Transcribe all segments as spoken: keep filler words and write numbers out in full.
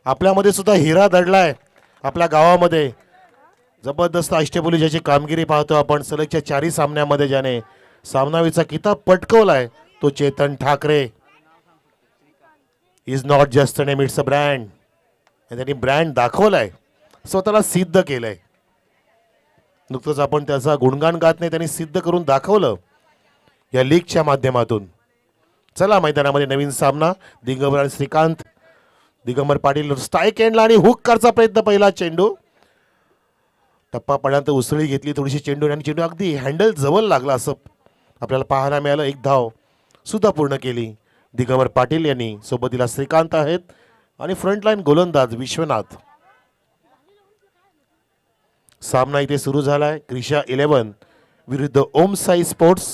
आपल्यामध्ये सुद्धा हिरा दडलाय आपल्या गावामध्ये. जबरदस्त अष्टपैलू ज्याची कामगिरी पाहतो आपण. सलगच्या चारही सामन्यामध्ये ज्याने सामनावीचा किताब पटकवलाय तो Chetan Thackeray. Is not just a name, it's a brand. त्यांनी ब्रँड दाखवलाय, स्वतःला सिद्ध केलंय. नुकतंच आपण त्याचा गुणगान गात नाही, त्यांनी सिद्ध करून दाखवलं या लीगच्या माध्यमातून. चला मैदानामध्ये नवीन सामना. दिगंबर आणि श्रीकांत. दिगंबर पाटील स्ट्राईक एंडला आणि हुक करचा प्रयत्न. पहिला चेंडू टप्पा पडल्यानंतर उसळी घेतली थोडीशी चेंडू आणि चेंडू अगदी हँडल जवळ लागला असं आपल्याला पाहायला मिळालं. एक धाव सुद्धा पूर्ण केली दिगंबर पाटील यांनी. सोबतीला श्रीकांत आहेत आणि फ्रंटलाईन गोलंदाज विश्वनाथ. सामना इथे सुरू झालाय. क्रिशा इलेव्हन विरुद्ध ओम साई स्पोर्ट्स.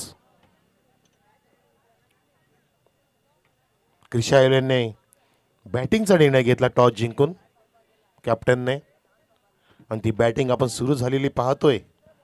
क्रिशा इलेव्हनने बॅटिंगचा निर्णय घेतला टॉस जिंकून कॅप्टनने, आणि ती बॅटिंग आपण सुरू झालेली पाहतोय.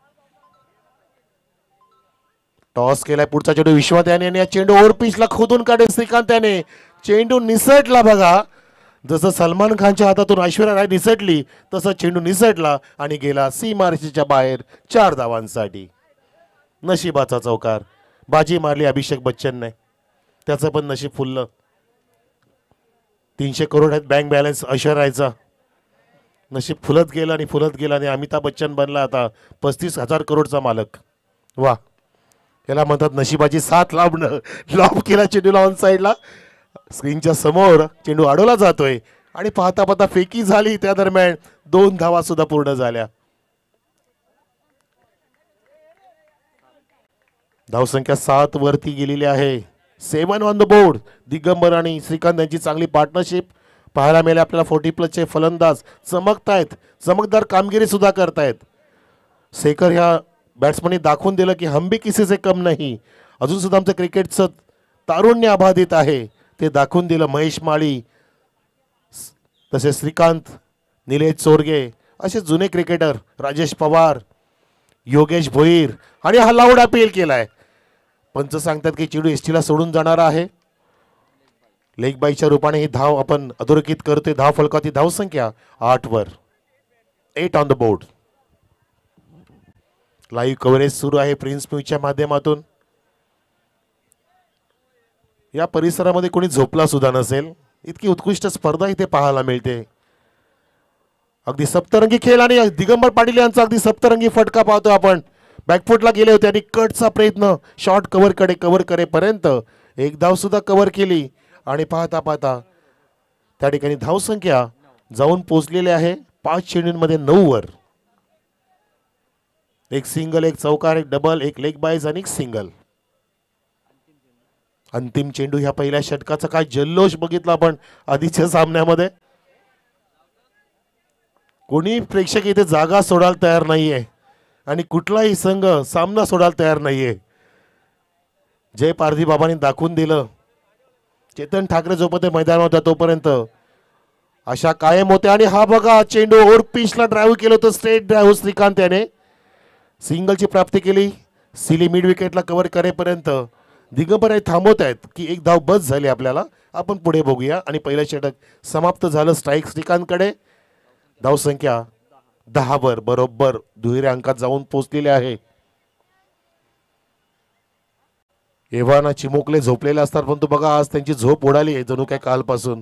टॉस केलाय. पुढचा चेंडू विश्वनाथ याने आणि या चेंडू ओव्हर पिचला खोदून काढे श्रीकांत याने. चेंडू निसटला बघा. जसं सलमान खानच्या हातातून ऐश्वर्या राय निसटली तसं चेंडू निसटला आणि गेला सीमारेषेच्या बाहेर चार धावांसाठी. नशिबाचा चौकार. बाजी मारली अभिषेक बच्चनने, त्याचं पण नशीब फुललं. तीनशे करोड आहेत बँक बॅलन्स ऐश्वर्या रायचा. नशीब फुलत गेलं आणि फुलत गेलं आणि अमिताभ बच्चन बनला आता पस्तीस हजार करोडचा मालक. वा, याला म्हणतात नशिबाची साथ लाभणं. लॉब केला चेंडूला ऑन साईडला. स्क्रीनच्या समोर चेंडू अडवला जातोय आणि पाहता पाहता फेकी झाली. त्या दरम्यान दोन धावा सुद्धा पूर्ण झाल्या. धावसंख्या सात वरती गेलेली आहे. Seven on the board. Digambar आणि श्रीकांत यांची चांगली पार्टनरशिप पाहायला मिळाली आपल्याला. फोर्टी प्लसचे फलंदाज चमकतायत, चमकदार कामगिरी सुद्धा करतायत. शेखर ह्या बॅट्समनने दाखवून दिलं की हम भी किसी से कम नाही. अजून सुद्धा आमचं क्रिकेटचं तारुण्य अबाधित आहे ते दाखवून दिलं. महेश माळी, तसेच श्रीकांत, निलेश चोरगे असे जुने क्रिकेटर, राजेश पवार, योगेश भोईर, आणि हा लाऊड अपील केलाय. पंच सांगतात की चेंडू एसटीला सोडून जाणार आहे. लेग बाईच्या रूपाने ही धाव आपण अधोरेखित करतोय. धाव फलकाची धावसंख्या आठ वर. Eight on the board. Live coverage सुरू आहे प्रिन्स म्यूजच्या माध्यमातून. या परिसरामध्ये कोणी झोपला सुद्धा नसेल, इतकी उत्कृष्ट स्पर्धा इथे पाहायला मिळते. अगदी सप्तरंगी खेळ आणि दिगंबर पाटील यांचा अगदी सप्तरंगी फटका पाहतो आपण. बॅकफुटला गेले होते आणि कटचा प्रयत्न शॉर्ट कव्हर कडे कव्हर करेपर्यंत एक धाव सुद्धा कव्हर केली आणि पाहता पाहता त्या ठिकाणी धावसंख्या जाऊन पोहोचलेली आहे पाच चेंडूंमध्ये नऊ वर. एक सिंगल, एक चौकार, एक डबल, एक लेग बाईज आणि एक सिंगल. अंतिम चेंडू ह्या पहिल्या षटकाचा काय जल्लोष बघितला आपण आधीच्या सामन्यामध्ये. कोणी प्रेक्षक इथे जागा सोडायला तयार नाहीये आणि कुठलाही संघ सामना सोडायला तयार नाहीये. जय पारधी बाबांनी दाखवून दिलं. चेतन ठाकरे जोपर्यंत मैदानावर होता तोपर्यंत अशा कायम होत्या. आणि हा बघा चेंडू ओव्हर पिचला ड्राईव्ह केलं होतं. स्ट्रेट ड्राईव्ह श्रीकांत याने सिंगलची प्राप्ती केली. सिली मिड विकेटला कव्हर करेपर्यंत दिगंबर हे थांबवत आहेत की एक धाव बस झाली आपल्याला, आपण पुढे बघूया. आणि पहिलं षटक समाप्त झालं. स्ट्राईक श्रीकांतकडे. धावसंख्या दहा वर बरोबर दुहेऱ्या अंकात जाऊन पोहोचलेले आहे. एव्हाना चिमुकले झोपलेले असतात, परंतु बघा आज त्यांची झोप उडाली आहे जणू काय कालपासून.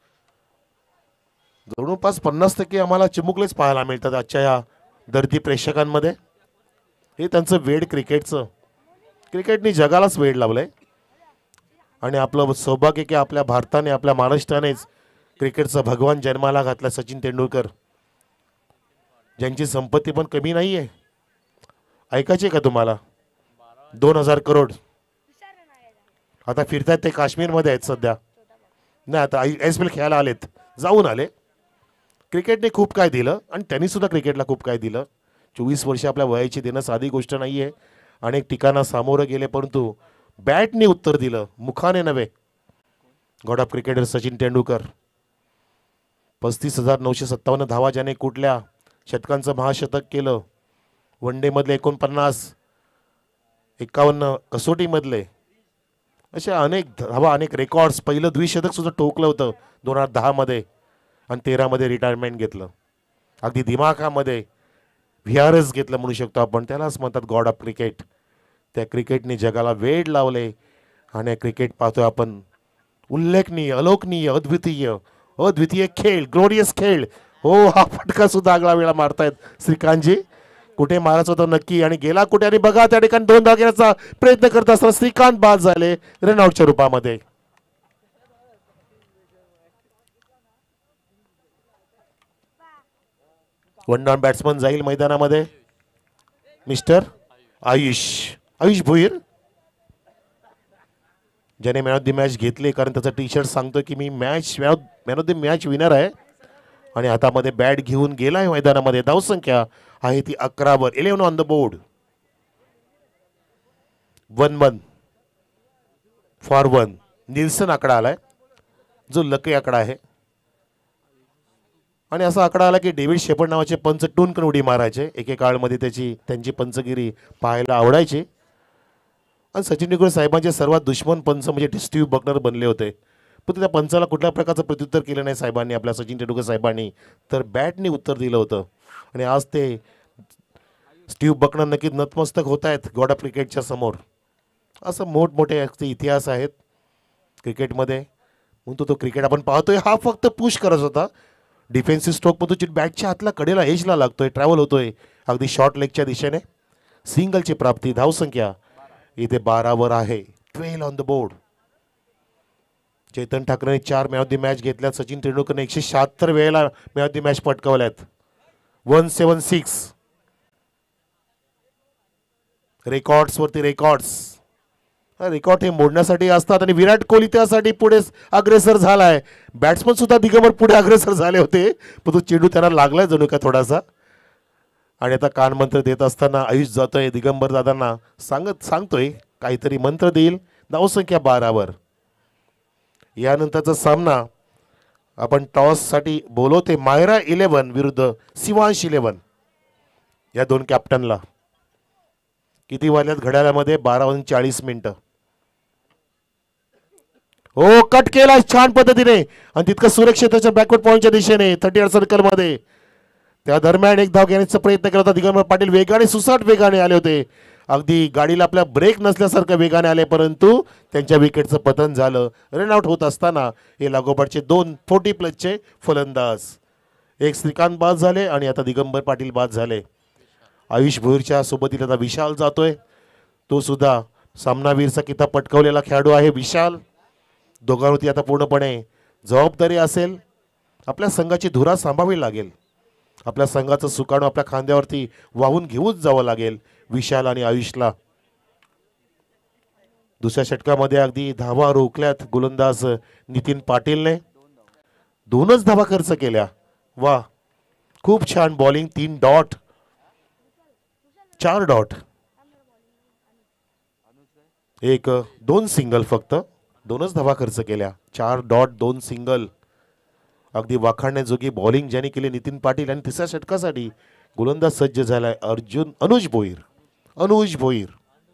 जवळपास पन्नास टक्के आम्हाला चिमुकलेच पाहायला मिळतात आजच्या या दर्दी प्रेक्षकांमध्ये. हे त्यांचं वेड क्रिकेटचं. क्रिकेटने जगालाच वेड लावलंय आणि आपलं सौभाग्य की आपल्या भारताने, आपल्या महाराष्ट्रानेच क्रिकेटचा भगवान जन्माला घातला. सचिन तेंडुलकर ज्यांची संपत्ती पण कमी नाहीये. ऐकायचे का तुम्हाला? दोन हजार करोड. आता फिरतायत ते काश्मीरमध्ये आहेत सध्या. नाही आता एस पी एल खेळायला आलेत, जाऊन आले. क्रिकेटने खूप काय दिलं आणि त्यांनी सुद्धा क्रिकेटला खूप काय दिलं. चोवीस वर्ष आपल्या वयाची देणं साधी गोष्ट नाही आहे. अनेक ठिकाणं सामोरं गेले परंतु बॅटने उत्तर दिलं, मुखाने नव्हे. God of cricketer Sachin Tendulkar. पस्तीस हजार नऊशे सत्तावन्न धावा ज्याने कुठल्या षटकांचं महाशतक केलं. वन डे मधले एकोणपन्नास, एकावन्न कसोटीमधले, अशा अनेक धावा, अनेक रेकॉर्ड्स. पहिलं द्विशतक सुद्धा ठोकलं होतं दोन हजार दहा मध्ये. आणि तेरामध्ये रिटायरमेंट घेतलं. अगदी दिमाखामध्ये व्ही आर एस घेतलं म्हणू शकतो आपण. त्यालाच म्हणतात गॉड ऑफ क्रिकेट. त्या क्रिकेटने जगाला वेड लावले आणि क्रिकेट पाहतोय आपण. उल्लेखनीय, अलोकनीय, अद्वितीय अद्वितीय खेळ, ग्लोरियस खेळ. हो, हा फटका सुद्धा आगळा वेळा मारतायत श्रीकांतजी. कुठे मारायचं होतं नक्की आणि गेला कुठे, आणि बघा त्या ठिकाणी दोन धाव घेण्याचा प्रयत्न करत असताना श्रीकांत बाद झाले रनआउटच्या रूपामध्ये. वन डाऊन बॅट्समन जाईल मैदानामध्ये मिस्टर आयुष आयुष भोईर, ज्याने मॅन ऑफ द मॅच घेतले. कारण त्याचा टी शर्ट सांगतो की मी match man of the match winner आहे. आणि हातामध्ये बॅट घेऊन गेलाय मैदानामध्ये. धावसंख्या आहे ती अकरावर. Eleven on the board. One one four one. Nielsen आकडा आलाय जो लकी आकडा आहे. आणि असा आकडा आला की डेव्हिड शेपर्ड नावाचे पंच टूनकन उडी मारायचे. एकेकाळमध्ये त्याची त्यांची पंचगिरी पाहायला आवडायची. आणि सचिन तेंडुलकर साहेबांचे सर्वात दुश्मन पंच म्हणजे स्टीव्ह बकनर बनले होते. पण त्या पंचाला कुठल्या प्रकारचं प्रत्युत्तर केलं नाही साहेबांनी, आपल्या सचिन तेंडुलकर साहेबांनी. तर बॅटने उत्तर दिलं होतं. आणि आज ते स्टीव्ह बकनर नक्कीच नतमस्तक होत आहेत गॉड ऑफ क्रिकेटच्या समोर. असं मोठमोठे इतिहास आहेत क्रिकेटमध्ये. म्हणतो तो क्रिकेट आपण पाहतोय. हा फक्त पुश करत होता. डिफेन्सिव्ह स्ट्रोक पण तो बॅटच्या हातला कडेला एजला लागतोय, ट्रॅव्हल होतोय अगदी शॉर्ट लेगच्या दिशेने. सिंगलची प्राप्ती. धावसंख्या इथे बारावर आहे. Twelve on the board. Chetan ठाकरेने चार मॅन ऑफ द मॅच घेतल्यात. सचिन तेंडुलकरने एकशे शहात्तर वेळेला मॅन ऑफ द मॅच पटकावल्यात. One seven six. रेकॉर्ड्स वरती रेकॉर्ड्स. रेकॉर्ड हे मोडण्यासाठी असतात आणि विराट कोहली त्यासाठी पुढे अग्रेसर झालाय. बॅट्समन सुद्धा दिगंबर पुढे अग्रेसर झाले होते, पण तो चेंडू त्यांना लागलाय जणू का थोडासा. आणि आता कान मंत्र देत असताना आयुष जातोय दिगंबर दादांना सांगत सांगतोय काहीतरी मंत्र देईल. धावसंख्या बारावर. यानंतरचा सामना आपण टॉससाठी बोलवते. मायरा इलेव्हन विरुद्ध शिवांश इलेव्हन. या दोन कॅप्टनला किती वाजल्यात घड्याळामध्ये? बारा वाजून चाळीस मिनिटं. हो, कट केला छान पद्धतीने आणि तितकं सुरक्षितच्या बॅकवर्ड पॉईंटच्या दिशेने थर्टी एट सर्कलमध्ये. त्या दरम्यान एक धाव घेण्याचा प्रयत्न केला होता दिगंबर पाटील. वेगाने सुसाट वेगाने आले होते. अगदी गाडीला आपल्या ब्रेक नसल्यासारखं वेगाने आले, परंतु त्यांच्या विकेटचं पतन झालं. रनआउट होत असताना हे लागोपाठचे दोन फोर्टी प्लसचे फलंदाज, एक श्रीकांत बाद झाले आणि आता दिगंबर पाटील बाद झाले. आयुष भोईरच्या सोबतीला आता विशाल जातोय. तो सुद्धा सामनावीरचा किताब पटकावलेला खेळाडू आहे विशाल. दोघांवरती आता पूर्णपणे जबाबदारी असेल. आपल्या संघाची धुरा सांभाळावी लागेल. आपल्या संघाचं सुकाणू आपल्या खांद्यावरती वाहून घेऊन जावं लागेल विशाल आणि आयुषला. दुसऱ्या षटकामध्ये अगदी धावा रोखल्यात गोलंदाज नितीन पाटीलने. दोनच धावा खर्च केल्या. वा, खूप छान बॉलिंग. तीन डॉट, चार डॉट, एक दोन सिंगल. फक्त दोनच धावा खर्च केल्या. चार डॉट, दोन सिंगल. अगदी वाखाणण्याजोगी बॉलिंग ज्याने केली नितीन पाटील. आणि तिसऱ्या षटकासाठी गोलंदाज सज्ज झालाय अर्जुन अनुज भोईर. अनुज भोईर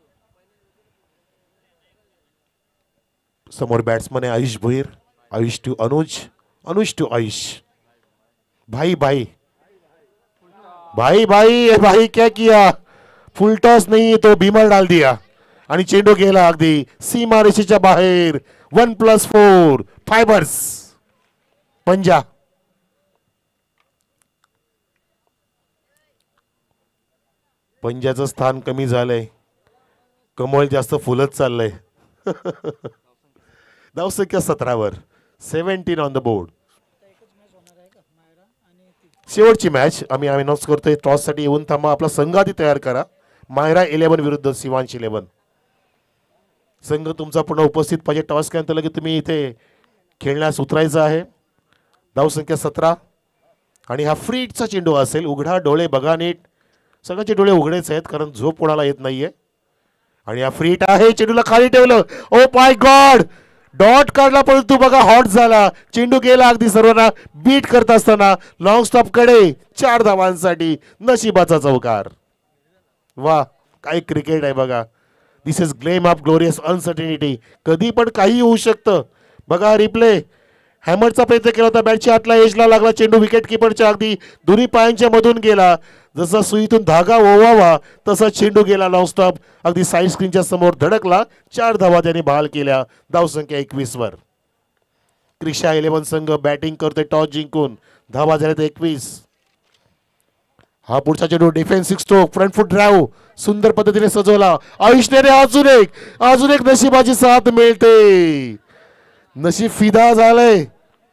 समोर बॅट्समन आहे आयुष भोईर. Ayush to Anuj, Anuj to Ayush. भाई भाई भाई भाई भाई क्या किया? फुल टॉस नहीं तो बीमर डाल दिया आणि चेंडू गेला अगदी सीमा रेषेच्या बाहेर. वन प्लस फोर फायबर्स पंजा. पंजाचं स्थान कमी झालंय. कमळ जास्त फुलत चाललंय. धावसंख्या सतरावर. Seventeen on the board. शेवटची मॅच आम्ही अनाउन्स करतोय. टॉस साठी येऊन थांबा. आपला संघ आधी तयार करा. मायरा इलेव्हन विरुद्ध शिवांश इलेव्हन. संघ तुमचा पुन्हा उपस्थित पाहिजे. टॉस केल्यानंतर लगेच तुम्ही इथे खेळण्यास उतरायचं आहे. धावसंख्या सतरा आणि हा फ्रीटचा चेंडू असेल. उघडा डोळे बघा नीट. सगळ्यांचे डोळे उघडेच आहेत कारण झोप कोणाला येत नाहीये. आणि हा फ्रीट आहे. चेंडूला खाली ठेवलं. ओ माय गॉड, डॉट काढला परंतु बघा हॉट झाला. चेंडू गेला अगदी सर्वांना बीट करत असताना. लॉंग स्टॉप कडे चार धावांसाठी नशिबाचा चौकार. वा, काय क्रिकेट आहे बघा. This is game of glorious uncertainty. कधी पण काही होऊ शकतं. बघा रिप्ले. हॅमरचा प्रयत्न केला होता, बॅटच्या आतला एजला लागला चेंडू, विकेट किपरच्या अगदी दोन्ही पायांच्या मधून गेला. जसा सुईतून धागा ओवावा तसा चेंडू गेला नॉनस्टॉप, अगदी साईड स्क्रीनच्या समोर धडकला. चार धावा त्यांनी बहाल केल्या धावसंख्या एकवीस वर. क्रिशा इलेव्हन संघ बॅटिंग करतोय टॉस जिंकून. धावा झाल्यात एकवीस. हा पुढचा चेंडू defensive stroke, front foot drive सुंदर पद्धतीने सजवला आयुषने. अजून एक अजून एक नशिबाची साथ मिळते. नशीब फिदा झालंय,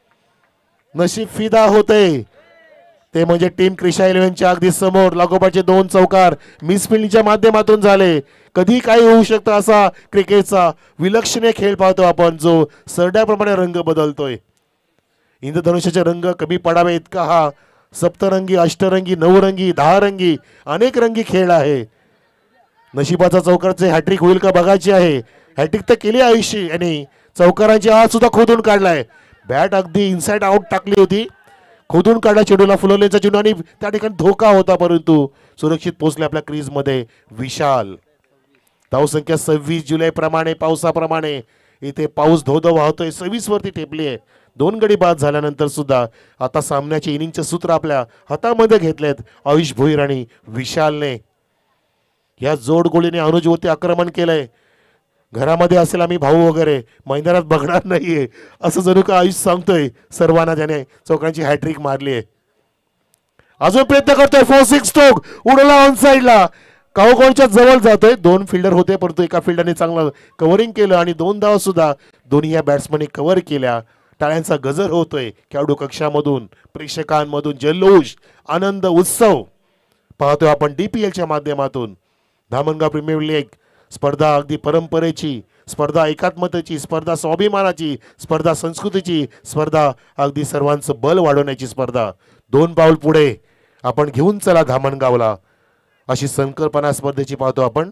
नशीब फिदा होते. ते म्हणजे टीम क्रिशा इलेव्हनच्या अगदी समोर लागोपाठचे दोन चौकार मिसफिल्डिंगच्या माध्यमातून झाले. कधी काही होऊ शकतं असा क्रिकेटचा विलक्षण खेळ पाहतो आपण, जो सरड्याप्रमाणे रंग बदलतोय. इंद्रधनुष्याचे रंग कमी पडावे इतका हा सप्तरंगी, अष्टरंगी, नवरंगी, दहा रंगी, अनेक रंगी खेळ आहे. नशिबाचा चौकारचे हॅट्रिक होईल का बघायची आहे. हॅट्रिक तर केली आयुष्य आणि चौकारांची हात सुद्धा खोदून काढलाय. बॅट अगदी इनसाइड आउट टाकली होती, खोदून काढला चेंडूला, फुलवलेचा चेंडू आणि त्या ठिकाणी धोका होता, परंतु सुरक्षित पोहोचले आपल्या क्रीज मध्ये विशाल. धावसंख्या सव्वीस जुलै प्रमाणे पावसाप्रमाणे इथे पाऊस धोधो वाहतोय, सव्वीस वरती टेपली आहे. दोन गडी बाद झाल्यानंतर सुद्धा आता सामन्याचे इनिंगचे सूत्र आपल्या हातामध्ये घेतलेत आयुष भोईर आणि विशालने. या जोड गोळीने अनुजवरती आक्रमण केलंय. घरामध्ये असेल आम्ही भाऊ वगैरे, मैदानात बघणार नाहीये असं जणू का आयुष सांगतोय सर्वांना, ज्याने चौकांची हॅट्रिक मारली आहे. अजून प्रयत्न करतोय, फोर सिक्स स्ट्रोक उडला ऑन साइडला, काउकोनच्या जवळ जातोय. दोन फिल्डर होते परंतु एका फिल्डरने चांगलं कव्हरिंग केलं आणि दोन धावा सुद्धा दोन्ही या बॅट्समनने कव्हर केल्या. टाळ्यांचा गजर होतोय खेळाडू कक्षामधून, प्रेक्षकांमधून जल्लोष, आनंद, उत्सव पाहतोय आपण डीपीएलच्या माध्यमातून. धामणगाव प्रीमियर लीग स्पर्धा अगदी परंपरेची स्पर्धा, एकात्मतेची स्पर्धा, स्वाभिमानाची स्पर्धा, संस्कृतीची स्पर्धा, अगदी सर्वांचं बल वाढवण्याची स्पर्धा. दोन पाऊल पुढे आपण घेऊन चला धामणगावला, अशी संकल्पना स्पर्धेची पाहतो आपण.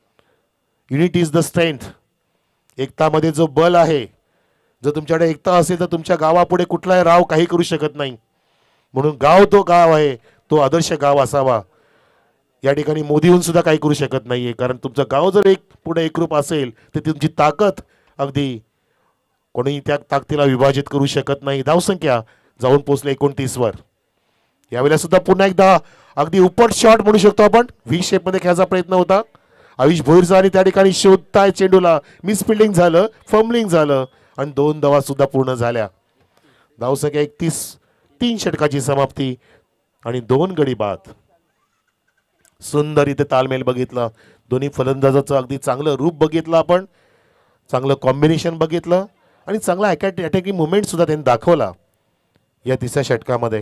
Unity is the strength. एकतामध्ये जो बल आहे, जर तुमच्याकडे एकता असेल तर तुमच्या गावापुढे कुठलाही राव काही करू शकत नाही. म्हणून गाव तो गाव आहे, तो आदर्श गाव असावा. या ठिकाणी मोदी होऊन सुद्धा काही करू शकत नाहीये, कारण तुमचं गाव जर एक पुढे एकरूप असेल तर तुमची ताकद अगदी कोणी त्या ताकदीला विभाजित करू शकत नाही. धावसंख्या जाऊन पोहोचले एकोणतीस वर. यावेळेला सुद्धा पुन्हा एकदा अगदी उपट शॉट म्हणू शकतो आपण, व्ही शेप मध्ये खेळायचा प्रयत्न होता आयुष भोईरचा आणि त्या ठिकाणी शोधताय चेंडूला मिसफिल्डिंग झालं, फंबलिंग झालं आणि दोन धावा सुद्धा पूर्ण झाल्या. धावसंख्या एकतीस, तीन षटकाची समाप्ती आणि दोन गडी बाद. सुंदर इथे तालमेल बघितला, दोन्ही फलंदाजाचं अगदी चांगलं रूप बघितलं आपण, चांगलं कॉम्बिनेशन बघितलं आणि चांगला अटॅकिंग मुवमेंट सुद्धा त्यांनी दाखवला या तिसऱ्या षटकामध्ये.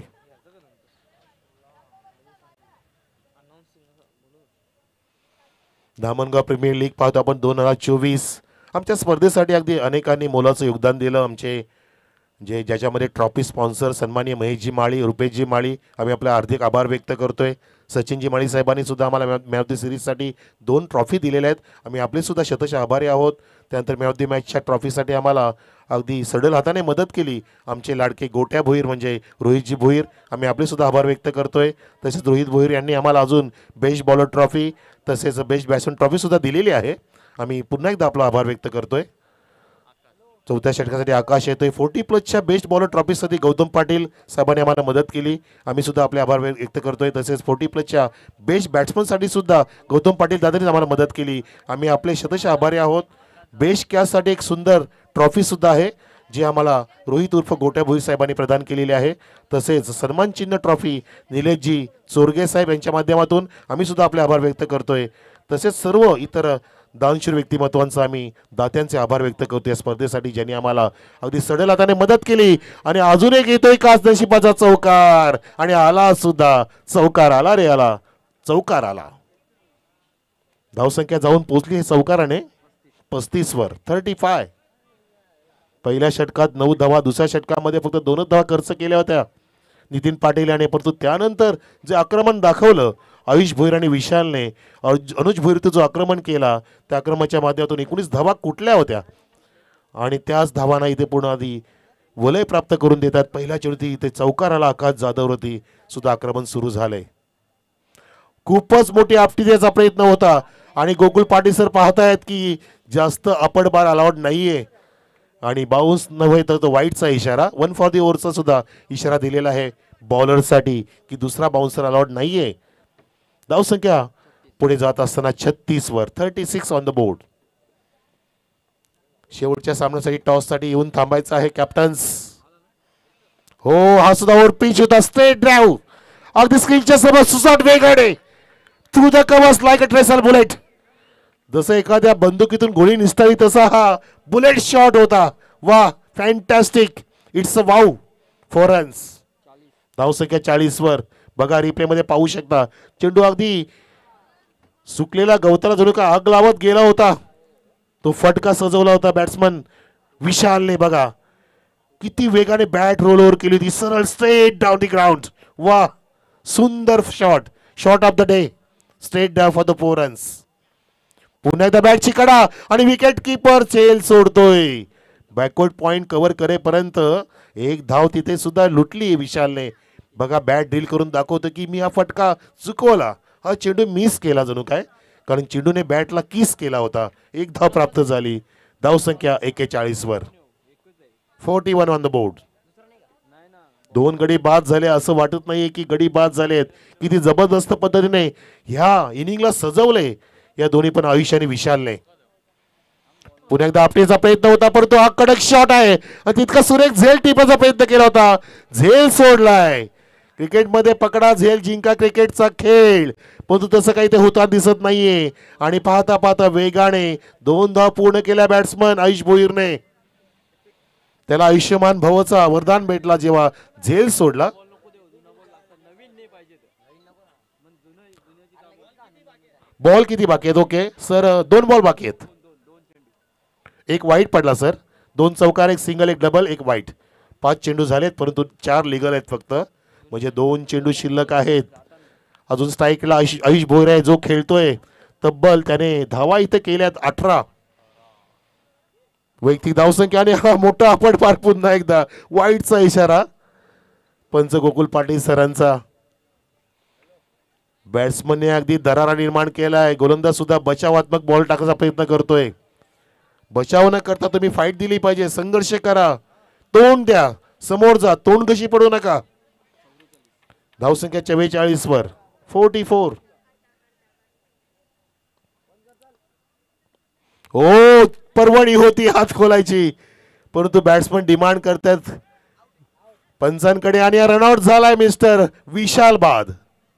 धामणगाव प्रीमियर लीग पाहतो आपण दोन हजार चोवीस. आमच्या स्पर्धेसाठी अगदी अनेकांनी मोलाचं योगदान दिलं. आमचे जे ज्याच्यामध्ये ट्रॉफी स्पॉन्सर सन्माननीय महेशजी माळी, रुपेशजी माळी, आम्ही आपला हार्दिक आभार व्यक्त करतोय. सचिनजी माळी साहेबांनी सुद्धा आम्हाला मॅन ऑफ द सिरीजसाठी दोन ट्रॉफी दिलेल्या आहेत, आम्ही आपले सुद्धा शतशः आभारी आहोत. त्यानंतर मॅन ऑफ द मॅचच्या ट्रॉफीसाठी आम्हाला अगदी सडल हाताने मदत केली आमचे लाडके गोट्या भोईर म्हणजे रोहितजी भोईर, आम्ही आपले सुद्धा आभार व्यक्त करतोय. तसेच रोहित भोईर यांनी आम्हाला अजून बेस्ट बॉलर ट्रॉफी तसेच बेस्ट बॅट्समन ट्रॉफी सुद्धा दिलेली आहे, आम्ही पुन्हा एकदा आपला आभार व्यक्त करतोय. चौथ्या षटकासाठी आकाश येतोय. फोर्टी प्लसच्या बेस्ट बॉलर ट्रॉफीसाठी गौतम पाटील साहेबांनी आम्हाला मदत केली, आम्ही सुद्धा आपले आभार व्यक्त करतोय. तसेच फोर्टी प्लसच्या बेस्ट बॅट्समनसाठी सुद्धा गौतम पाटील दादांनी आम्हाला मदत केली, आम्ही आपले शतशः आभारी आहोत. बेस्ट कॅचसाठी एक सुंदर ट्रॉफी सुद्धा आहे जी आम्हाला रोहित उर्फ गोट्या भोईर साहेबांनी प्रदान केलेली आहे. तसेच सन्मान चिन्ह ट्रॉफी निलेशजी चोरगे साहेब यांच्या माध्यमातून आम्ही सुद्धा आपले आभार व्यक्त करतोय. तसेच सर्व इतर दानशूर व्यक्तिमत्वांचा आम्ही दात्यांचे आभार व्यक्त करतो या स्पर्धेसाठी, ज्यांनी आम्हाला अगदी सडेल हाताने मदत केली. आणि अजून एक येतोय काच नशिबाचा चौकार आणि आला सुद्धा चौकार, आला रे आला चौकार आला. धावसंख्या जाऊन पोहोचली हे चौकाराने पस्तीस वर, थर्टी फाय. पहिल्या षटकात नऊ धावा, दुसऱ्या षटकामध्ये फक्त दोनच धावा खर्च केल्या होत्या नितीन पाटील याने, परंतु त्यानंतर जे आक्रमण दाखवलं आयुष भोईर आणि विशालने, अनुज भोईरचं जो आक्रमण केला त्या आक्रमणाच्या माध्यमातून एकोणीस धावा कुठल्या होत्या आणि त्याच धावांना इथे पूर्ण आधी वलय प्राप्त करून देतात. पहिल्या चेंडूत इथे चौकाराला आकाश जाधववरती सुद्धा आक्रमण सुरू झाले. खूपच मोठी आपटी द्यायचा प्रयत्न होता आणि गोकुळ पाटील सर पाहतायत की जास्त अपड बार अलाउड नाहीये, आणि बाउन्स नव्हे तर तो वाईटचा इशारा, वन फॉर दी ओव्हरचा सुद्धा इशारा दिलेला आहे बॉलरसाठी की दुसरा बाउन्सर अलाउड नाहीये. धावसंख्या पुढे जात असताना छत्तीस वर, thirty six on the board. शेवटच्या सामन्यासाठी टॉस साठी येऊन थांबायचं आहे कॅप्टन्स. हो, हा सुद्धा ओव्हर पिच होता, स्ट्रेट ड्राइव्ह अगदी स्क्रीनच्या समोर सुसाट वेगाने through the covers like a tracer bullet. जसं एखाद्या बंदुकीतून गोळी निसटावी तसा हा बुलेट शॉट होता. वा, fantastic, it's a wow. Four runs. धावसंख्या चाळीस वर. बघा रिप्ले मध्ये पाहू शकता चेंडू अगदी सुकलेला गवताला जणू का आग लावत गेला होता. तो फटका सजवला होता बॅट्समन विशालने. बघा किती वेगाने बॅट रोल ओव्हर केली होती, सरळ स्ट्रेट डाऊन दी ग्राउंड. वा, सुंदर shot, shot of the day, straight down for the four runs. पुन्हा एकदा बॅटची कडा आणि विकेट किपर चेल सोडतोय. बॅकवर्ड पॉइंट कव्हर करेपर्यंत एक धाव तिथे सुद्धा लुटली विशालने. बघा बॅट ड्रिल करून दाखवतो की मी हा फटका चुकवला, हा चेंडू मिस केला जणू काय, कारण चेंडूने बॅटला किस केला होता. एक धाव प्राप्त झाली. धावसंख्या एक्केचाळीस वर, forty one on the board. दोन गडी बाद झाले असं वाटत नाहीये की गडी बाद झालेत. किती जबरदस्त पद्धतीने ह्या इनिंगला सजवले या दोन्ही पण आयुष आणि विशालने. पुन्हा एकदा आपणीचा प्रयत्न होता परंतु हा कडक शॉट आहे. तितका सुरेख झेल टिपाचा प्रयत्न केला होता, झेल सोडलाय. क्रिकेटमध्ये पकडा झेल जिंका क्रिकेटचा खेळ, परंतु तसं काही ते होता दिसत नाहीये. आणि पाहता पाहता वेगाने दोन धाव पूर्ण केल्या बॅट्समन आयुष भोईरने. त्याला आयुष्यमान भवचा वरदान भेटला जेव्हा झेल सोडला. बॉल किती बाकी आहेत? ओके सर, दोन बॉल बाकी आहेत. एक वाईट पडला सर. दोन चौकार, एक सिंगल, एक डबल, एक वाईट. पाच चेंडू झालेत परंतु चार लिगल आहेत फक्त, म्हणजे दोन चेंडू शिल्लक आहेत. अजून स्ट्राईकला आयुष आयुष भोईर आहे जो खेळतोय. तब्बल त्याने धावा इथे केल्यात अठरा. वैयक्तिक धावसंख्या आणि हा मोठा आपण पार पुन्हा एकदा वाईटचा इशारा पंच गोकुल पाटील सरांचा. बॅट्समनने अगदी दरारा निर्माण केलाय. गोलंदाज सुद्धा बचावात्मक बॉल टाकण्याचा प्रयत्न करतोय. बचाव न करता तुम्ही फाईट दिली पाहिजे, संघर्ष करा, तोंड द्या, समोर जा, तोंड कशी पडू नका. धावसंख्या चव्वेचाळीस वर, फोर्टी फोर. हो, परवणी होती हात खोलायची परंतु बॅट्समन डिमांड करतात पंचांकडे आणि रनआउट झालाय मिस्टर विशाल बाद.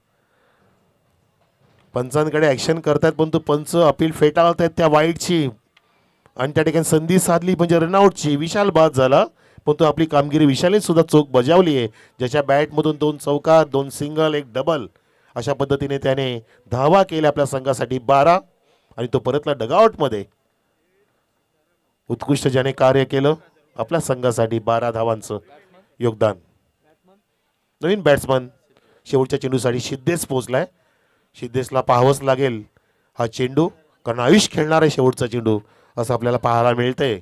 पंचांकडे ऍक्शन करतात परंतु पंच अपील फेटाळत आहेत त्या वाईटची आणि त्या ठिकाणी संधी साधली म्हणजे रनआउटची. विशाल बाद झाला परंतु आपली कामगिरी विशालने सुद्धा चोख बजावली आहे. ज्याच्या बॅटमधून दोन चौकार, दोन सिंगल, एक डबल अशा पद्धतीने त्याने धावा केल्या आपल्या संघासाठी बारा आणि तो परतला डगआउटमध्ये. उत्कृष्ट ज्याने कार्य केलं आपल्या संघासाठी बारा धावांचं योगदान. नवीन बॅट्समन शेवटच्या चेंडूसाठी सिद्धेश पोहोचलाय. सिद्धेशला पाहावंच लागेल हा चेंडू, कारण आयुष खेळणार आहे शेवटचा चेंडू असं आपल्याला पाहायला मिळतंय.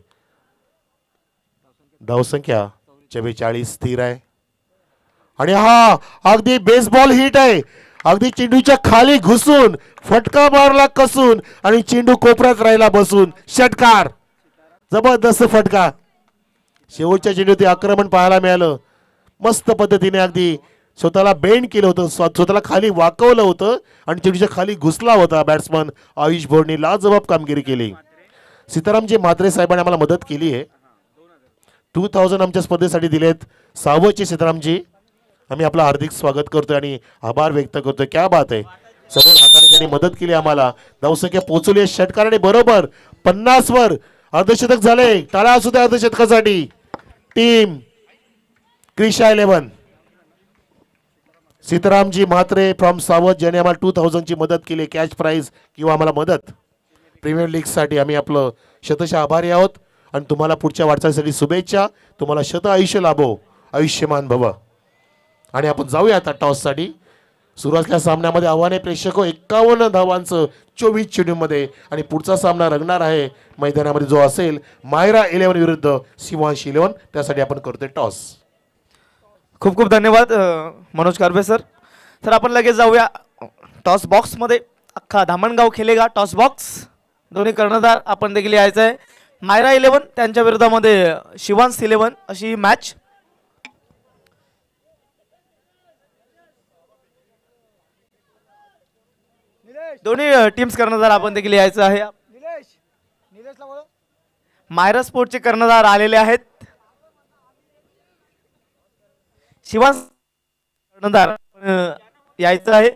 धावसंख्या चव्वेचाळीस स्थिर आहे आणि हा अगदी बेसबॉल हिट आहे. अगदी चेंडूच्या खाली घुसून फटका मारला कसून आणि चेंडू कोपऱ्यात राहिला बसून. षटकार, जबरदस्त फटका. शेवटच्या चेंडू ते आक्रमण पाहायला मिळालं. मस्त पद्धतीने अगदी स्वतःला बेंड केलं होतं, स्वतःला खाली वाकवलं होतं आणि चेंडूच्या खाली घुसला होता बॅट्समन आयुष भोईरने. लाजवाब कामगिरी केली. सीतारामजी म्हात्रे साहेबांनी आम्हाला मदत केली आहे. टू थाउजंड आमच्या स्पर्धेसाठी दिलेत सावचे सीतारामजी. आम्ही आपलं हार्दिक स्वागत करतोय आणि आभार व्यक्त करतोय. क्या बात आहे, सगळ्या हाताने त्यांनी मदत केली आम्हाला. धावसंख्या पोहोचवली आहे षटकाराने बरोबर पन्नास वर. अर्धशतक झाले, टाळ्या असू द्या अर्धशतकासाठी. Team Krisha eleven Sitaramji Mhatre from Sawat ज्याने आम्हाला टू थाउजंड ची मदत केली, कॅश प्राइज किंवा आम्हाला मदत प्रीमियर लीग साठी. आम्ही आपलं शतशः आभारी आहोत आणि तुम्हाला पुढच्या वाटचालीसाठी शुभेच्छा. तुम्हाला शत आयुष्य लाभो, आयुष्यमान भव. आणि आपण जाऊया आता टॉस साठी. सुरू असलेल्या सामन्यामध्ये आव्हाने प्रेक्षक एक्कावन्न धावांचं चोवीस चेंडूमध्ये आणि पुढचा सामना रंगणार आहे मैदानामध्ये जो असेल मायरा इलेव्हन विरुद्ध शिवांश इलेव्हन. त्यासाठी आपण करतोय टॉस. खूप खूप धन्यवाद मनोज कारबे सर. तर आपण लगेच जाऊया टॉस बॉक्समध्ये. अख्खा धामणगाव खेळेगा टॉस बॉक्स. दोन्ही कर्णधार आपण देखील यायचं आहे. मायरा इलेव्हन त्यांच्या विरोधामध्ये शिवांश इलेव्हन अशी मॅच. दोन्ही टीम्स कर्णधार आपण देखील यायचं आहे. मायरा स्पोर्टचे कर्णधार आलेले आहेत. शिवांश कर्णधार अं, यायचं आहे.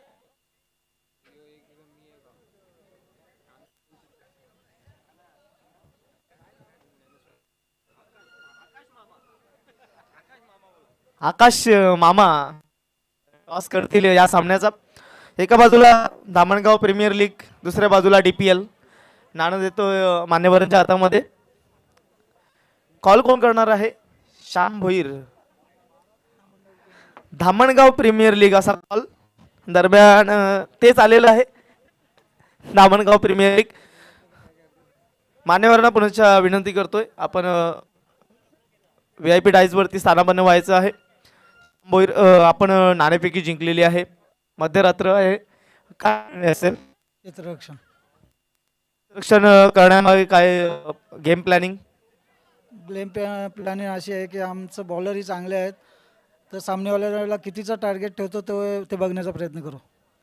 आकाश अं, मामा टॉस करतील या सामन्याचा. एका बाजूला धामणगाव प्रीमियर लीग, दुसऱ्या बाजूला डीपीएल. नाणं देतो अं, मान्यवरांच्या हातामध्ये. कॉल कोण करणार आहे? श्याम भोईर. धामणगाव प्रीमियर लीग असा कॉल दरम्यान अं, तेच आलेलं आहे. Dhamangaon premier league. मान्यवरांना पुन्हा विनंती करतोय, आपण व्ही आय पी डाईजवरती स्थानापन्न व्हायचं आहे. भोईर अं, आपण अं, नाणेफेकी जिंकलेली आहे. मध्यरात्र आहे. काय असेल क्षेत्ररक्षण रक्षण करण्यामागे काय गेम प्लॅनिंग? गेम प्लॅनिंग अशी आहे की आमचं बॉलरही चांगले आहेत, तर सामनेवाल्याला कितीचा टार्गेट ठेवतो तो ते बघण्याचा प्रयत्न करू.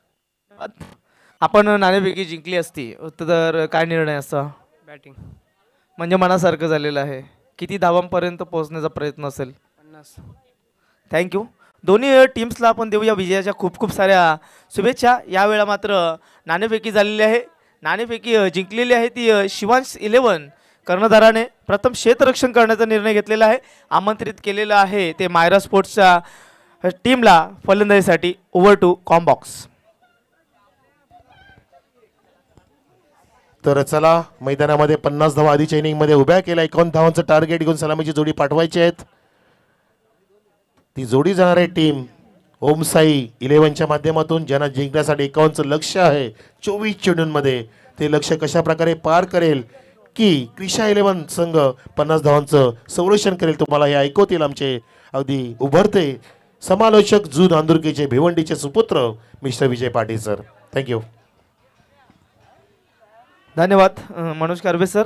आपण नाणेफेकी जिंकली असती तर काय निर्णय असता? बॅटिंग म्हणजे मनासारखं झालेलं आहे. किती धावांपर्यंत पोहोचण्याचा प्रयत्न असेल? पन्नास. थँक्यू. दोन्ही टीम्सला आपण देऊया विजयाच्या खूप खूप साऱ्या शुभेच्छा. यावेळा मात्र नाणेफेकी झालेली आहे. नाणेफेकी अ, जिंकलेली आहे ती अ, शिवांश इलेव्हन कर्णधाराने प्रथम क्षेत्ररक्षण करण्याचा निर्णय घेतलेला आहे. आमंत्रित केलेलं आहे ते मायरा स्पोर्ट्सच्या टीमला फलंदाजीसाठी. ओव्हर टू कॉम्बॉक्स. तर चला, मैदानामध्ये पन्नास धावा आधीच्या इनिंगमध्ये उभ्या केल्या. एकावन्न धावांचं टार्गेट घेऊन सलामीची जोडी पाठवायची आहेत. ती जोडी जाणार आहे टीम ओमसाई इलेव्हनच्या माध्यमातून, ज्यांना जिंकण्यासाठी एकावन्नचं लक्ष आहे चोवीस चेंडूंमध्ये. ते लक्ष कशा प्रकारे पार करेल की क्रिशा इलेव्हन संघ पन्नास धावांचं संरक्षण करेल, तुम्हाला हे ऐकवतील आमचे अगदी उभरते समालोचक जू नांदुरकीचे भिवंडीचे सुपुत्र mister Vijay Patil sir. Thank you. धन्यवाद अ, मनोज कर्वे सर.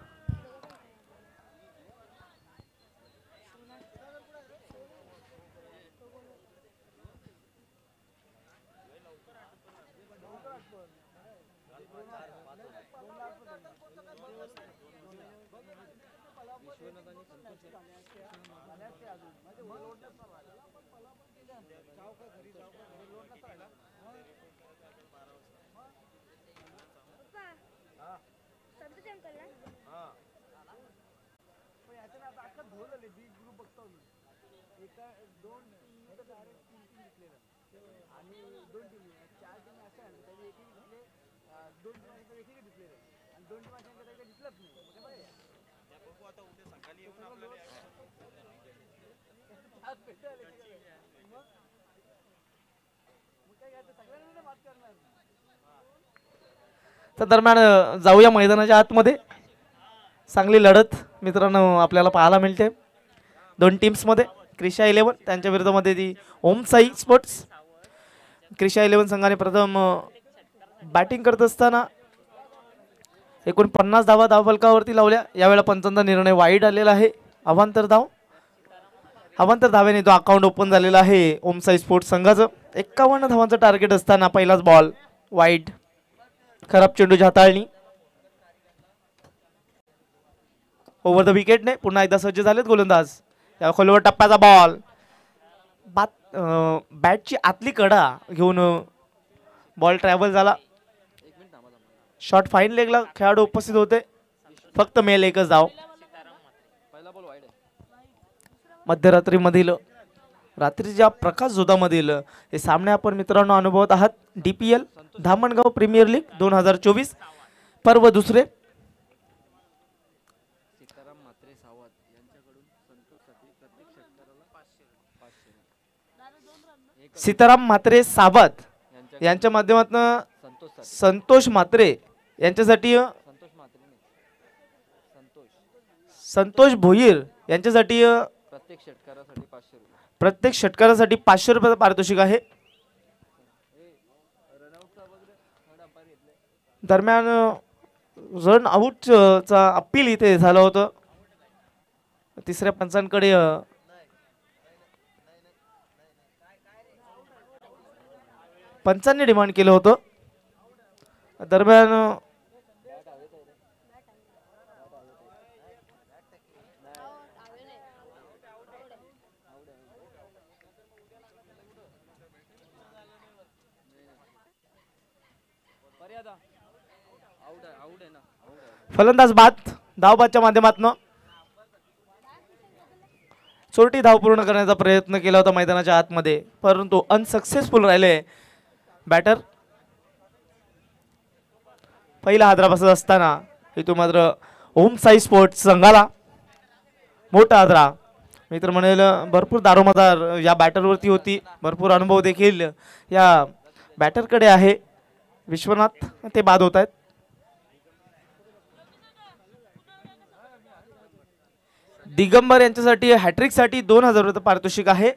तर दरम्यान अ, जाऊया मैदानाच्या आतमध्ये. चांगली लढत मित्रांनो आपल्याला पाहायला मिळते दोन टीम्समध्ये. क्रिशा इलेव्हन त्यांच्या विरोधामध्ये ती ओमसाई स्पोर्ट्स. क्रिशा इलेव्हन संघाने प्रथम बॅटिंग करत असताना एकूण पन्नास धावा धावफलकावरती लावल्या. यावेळेला पंचांचा निर्णय वाईड आलेला आहे. अवांतर धाव अवांतर धाव्याने तो अकाउंट ओपन झालेला आहे ओमसाई स्पोर्ट्स संघाचं. एक्कावन्न धावांचं टार्गेट असताना पहिलाच बॉल वाईड. खराब चेंडूची हाताळणी. ओव्हर द विकेटने पुन्हा एकदा सज्ज झालेत गोलंदाज. त्या खोलवर टप्प्याचा बॉल. बात अं, बॅटची आतली कडा घेऊन बॉल ट्रॅव्हल झाला. शॉट फाईन लेगला खेळाडू उपस्थित होते. फक्त मेल एकच धाव. मध्यरात्रीमधील रात्रीच्या प्रकाश झोतामधील हे सामने आपण मित्रांनो अनुभवत आहात. डीपीएल धामणगाव प्रीमियर लीग दोन हजार चोवीस पर्व दुसरे. सीताराम म्हात्रे सावत यांच्या माध्यमातून संतोष म्हात्रे यांच्यासाठी संतोष भोईर यांच्यासाठी प्रत्येक षटकारासाठी पाचशे रुपये. प्रत्येक षटकारासाठी पाचशे रुपयाचं पारितोषिक आहे. दरम्यान रन आउट चा अपील इथे झालं होतं. तिसऱ्या पंचांकडे अ, पंचांनी डिमांड केलं होतं. दरम्यान अ, मर्यादा आउट आहे आउट आहे ना आउट आहे. फलंदाज बाद धावबादच्या माध्यमातून चोरटी धाव पूर्ण करण्याचा प्रयत्न केला होता मैदानाच्या आतमध्ये, परंतु अनसक्सेसफुल राहिले बॅटर. पहिला हादरा बसत असताना इथून मात्र ओम साई स्पोर्ट्स संघाला मोठा हादरा. मित्र म्हणेल भरपूर दारोमदार या बॅटरवरती होती, भरपूर अनुभव देखील या बॅटरकडे आहे. विश्वनाथ ते बाद होत आहेत. दिगंबर यांच्यासाठी हॅट्रिक साठी दोन हजार रुपये पारितोषिक आहे.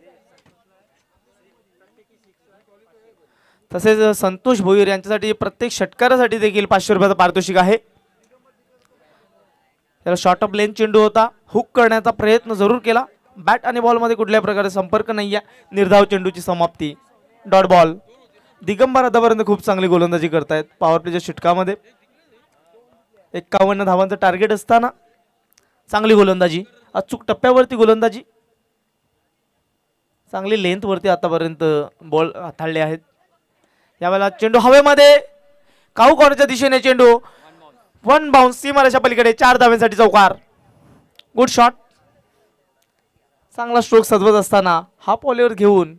तसेच संतोष भोईर यांच्यासाठी प्रत्येक षटकारासाठी देखील पाचशे रुपयाचं पारितोषिक आहे. त्याला शॉर्ट ऑफ लेन चेंडू होता, हुक करण्याचा प्रयत्न जरूर केला. बॅट आणि बॉल मध्ये कुठल्याही प्रकारे संपर्क नाही आहे. निर्धाव चेंडूची समाप्ती, डॉट बॉल. दिगंबर आतापर्यंत खूप चांगली गोलंदाजी करतायत पॉवर प्लेच्या षटकामध्ये. एक्कावन्न धावांचं टार्गेट असताना चांगली गोलंदाजी, अचूक टप्प्यावरती गोलंदाजी, चांगली लेंथ वरती आतापर्यंत बॉल हाताळले आहेत. यावेळेला चेंडू हवेमध्ये, काऊ कॉर्नरच्या दिशेने चेंडू, वन बाउन्स, सीमारेषा पलीकडे, चार धाव्यांसाठी चौकार. Good shot. चांगला स्ट्रोक सजवत असताना हाफ ऑलिवर घेऊन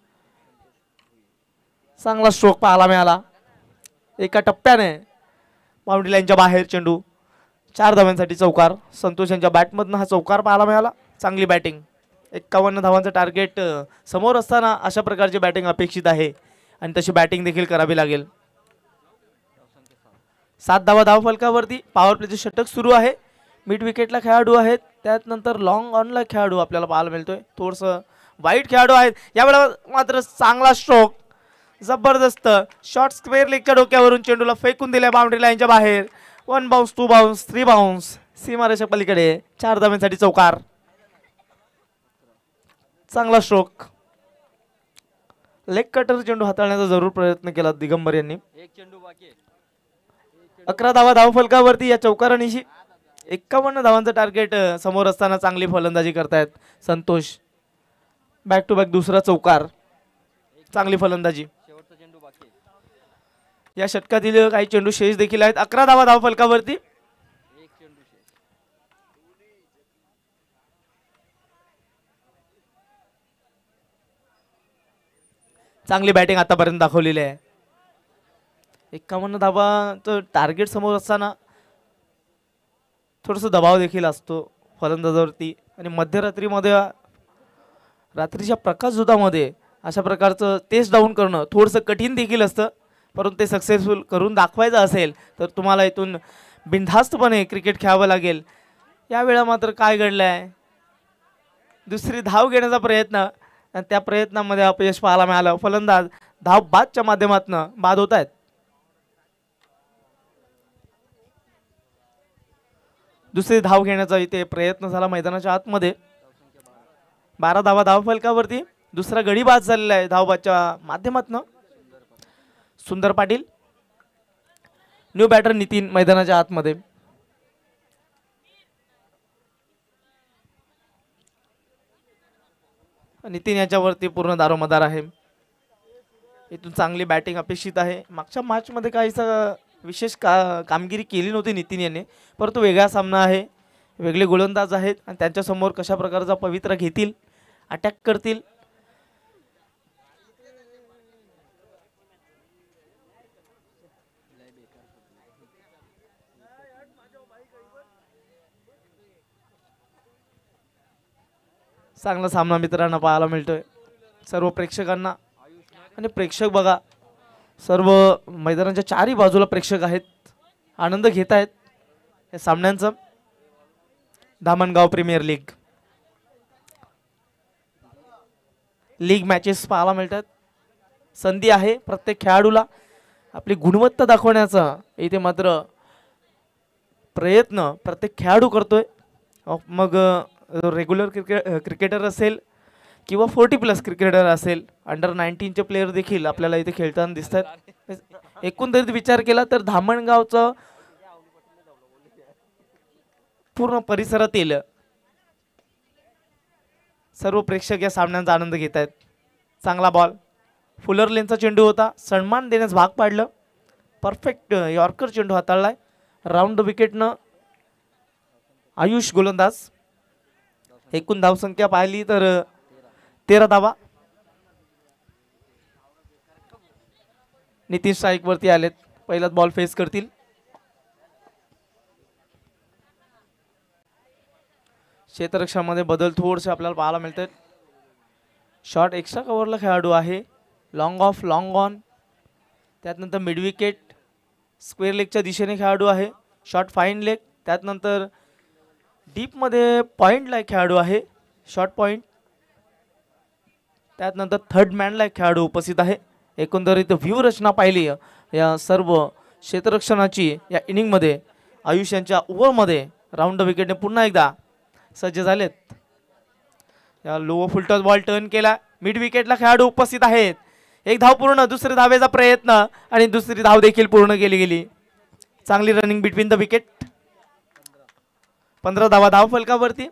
चांगला स्ट्रोक पाहायला मिळाला. एका टप्प्याने बाउंड्री लाईनच्या बाहेर चेंडू, चार धाव्यांसाठी चौकार. संतोष यांच्या बॅटमधनं हा चौकार पाहायला मिळाला. चांगली बॅटिंग. एक्कावन्न धावांचं टार्गेट समोर असताना अशा प्रकारची बॅटिंग अपेक्षित आहे आणि तशी बॅटिंग देखील करावी लागेल. सात धावा धाव फलकावरती. पॉवर प्लेचे षटक सुरू आहे. मिड विकेटला खेळाडू आहेत, त्यात नंतर लॉंग ऑनला खेळाडू आपल्याला पाहायला मिळतोय. थोडंसं वाईट खेळाडू आहेत. यावेळेला मात्र चांगला स्ट्रोक, जबरदस्त शॉर्ट स्क्वेअर लेगच्या डोक्यावरून चेंडूला फेकून दिल्या बाउंड्री लाईनच्या बाहेर. One bounce, two bounce, three bounce, सीमारेषा पलीकडे, चार धाव्यांसाठी चौकार. चांगला स्ट्रोक. लेग कटर चेंडू हाताळण्याचा जरूर प्रयत्न केला दिगंबर यांनी. एक चेंडू बाकी आहे. अकरा धावा धाव फलकावरती या चौकारानिशी. एक्कावन्न धावांचं टार्गेट समोर असताना चांगली फलंदाजी करतायत संतोष. बॅक टू बॅक दुसरा चौकार, चांगली फलंदाजी. शेवटचा चेंडू बाकी आहे. या षटकातील काही चेंडू शेष देखील आहेत. अकरा धावा धाव फलकावरती. एक चेंडू शेष. चांगली बॅटिंग आतापर्यंत दाखवलेली आहे. एक्कावन्न धावांचं टार्गेट समोर असताना थोडंसं दबाव देखील असतो फलंदाजावरती आणि मध्यरात्रीमध्ये रात्रीच्या प्रकाशझोतामध्ये अशा प्रकारचं टेस्ट डाऊन करणं थोडंसं कठीण देखील असतं. परंतु ते सक्सेसफुल करून दाखवायचं असेल तर तुम्हाला इथून बिनधास्तपणे क्रिकेट खेळावं लागेल. यावेळा मात्र काय घडलं आहे, दुसरी धाव घेण्याचा प्रयत्न आणि त्या प्रयत्नामध्ये अपयश पाहायला मिळालं. फलंदाज धाव बादच्या माध्यमातून बाद होत आहेत. दुसरी धाव घेण्याचा इथे प्रयत्न झाला मैदानाच्या आतमध्ये. बारा धावा धाव फलकावरती. दुसरा गडी बाद झालेला आहे धावबादच्या माध्यमातून. सुंदर पाटील, न्यू बॅटर नितीन मैदानाच्या आतमध्ये. नितीन याच्यावरती पूर्ण दारोमदार आहे. इथून चांगली बॅटिंग अपेक्षित आहे. मागच्या मॅच मध्ये काहीसा विशेष का कामगिरी केली नव्हती नितीन यांनी, परंतु वेगळा सामना आहे, वेगळे गोलंदाज आहेत आणि त्यांच्यासमोर कशा प्रकारचा पवित्रा घेतील, अटॅक करतील. चांगला सामना मित्रांनो पाहायला मिळतोय सर्व प्रेक्षकांना. आणि प्रेक्षक बघा, सर्व मैदानाच्या चारही बाजूला प्रेक्षक आहेत, आनंद घेत आहेत या सामन्यांचा. Dhamangaon premier league league matches पाहायला मिळतात. संधी आहे प्रत्येक खेळाडूला आपली गुणवत्ता दाखवण्याचा. इथे मात्र प्रयत्न प्रत्येक खेळाडू करतोय. अ, मग रेग्युलर क्रिकेट क्रिकेटर असेल किंवा फोर्टी प्लस क्रिकेटर असेल, अंडर नाईन्टीनचे प्लेयर देखील आपल्याला इथे खेळताना दिसत आहेत. एकंदरीत विचार केला तर धामणगावचं पूर्ण परिसरातील सर्व प्रेक्षक या सामन्यांचा आनंद घेत आहेत. चांगला बॉल, फुलर लेनचा चेंडू होता, सन्मान देण्यास भाग पाडलं. परफेक्ट यॉर्कर चेंडू हाताळलाय. राऊंड विकेटनं आयुष गोलंदाज. एकूण धावसंख्या पाहिली तर तेरा धावा. नितीन स्ट्राईक वरती आलेत, पहिलाच बॉल फेस करतील. क्षेत्ररक्षणामध्ये बदल थोडेसे आपल्याला पाहायला मिळतात. शॉर्ट एक्स्ट्रा कव्हरला खेळाडू आहे. लॉंग ऑफ लॉंग ऑन, त्यातनंतर मिड विकेट स्क्वेअर लेगच्या दिशेने खेळाडू आहे. शॉर्ट फाईन लेग, त्यातनंतर डीपमध्ये पॉईंटला एक खेळाडू आहे. शॉर्ट पॉईंट, त्यातनंतर थर्ड मॅनला एक खेळाडू उपस्थित आहे. एकंदरीत व्यूहरचना पाहिली या सर्व क्षेत्ररक्षणाची या इनिंगमध्ये. आयुष यांच्या ओव्हरमध्ये राऊंड विकेटने पुन्हा एकदा सज्ज झालेत. या लो फुलटॉस बॉल टर्न केला. मिड विकेटला खेळाडू उपस्थित आहेत. एक धाव पूर्ण, दुसरी धावेचा प्रयत्न आणि दुसरी धाव देखील पूर्ण केली गेली. चांगली रनिंग बिटवीन द विकेट. पंधरा धावा धाव फलकावरती.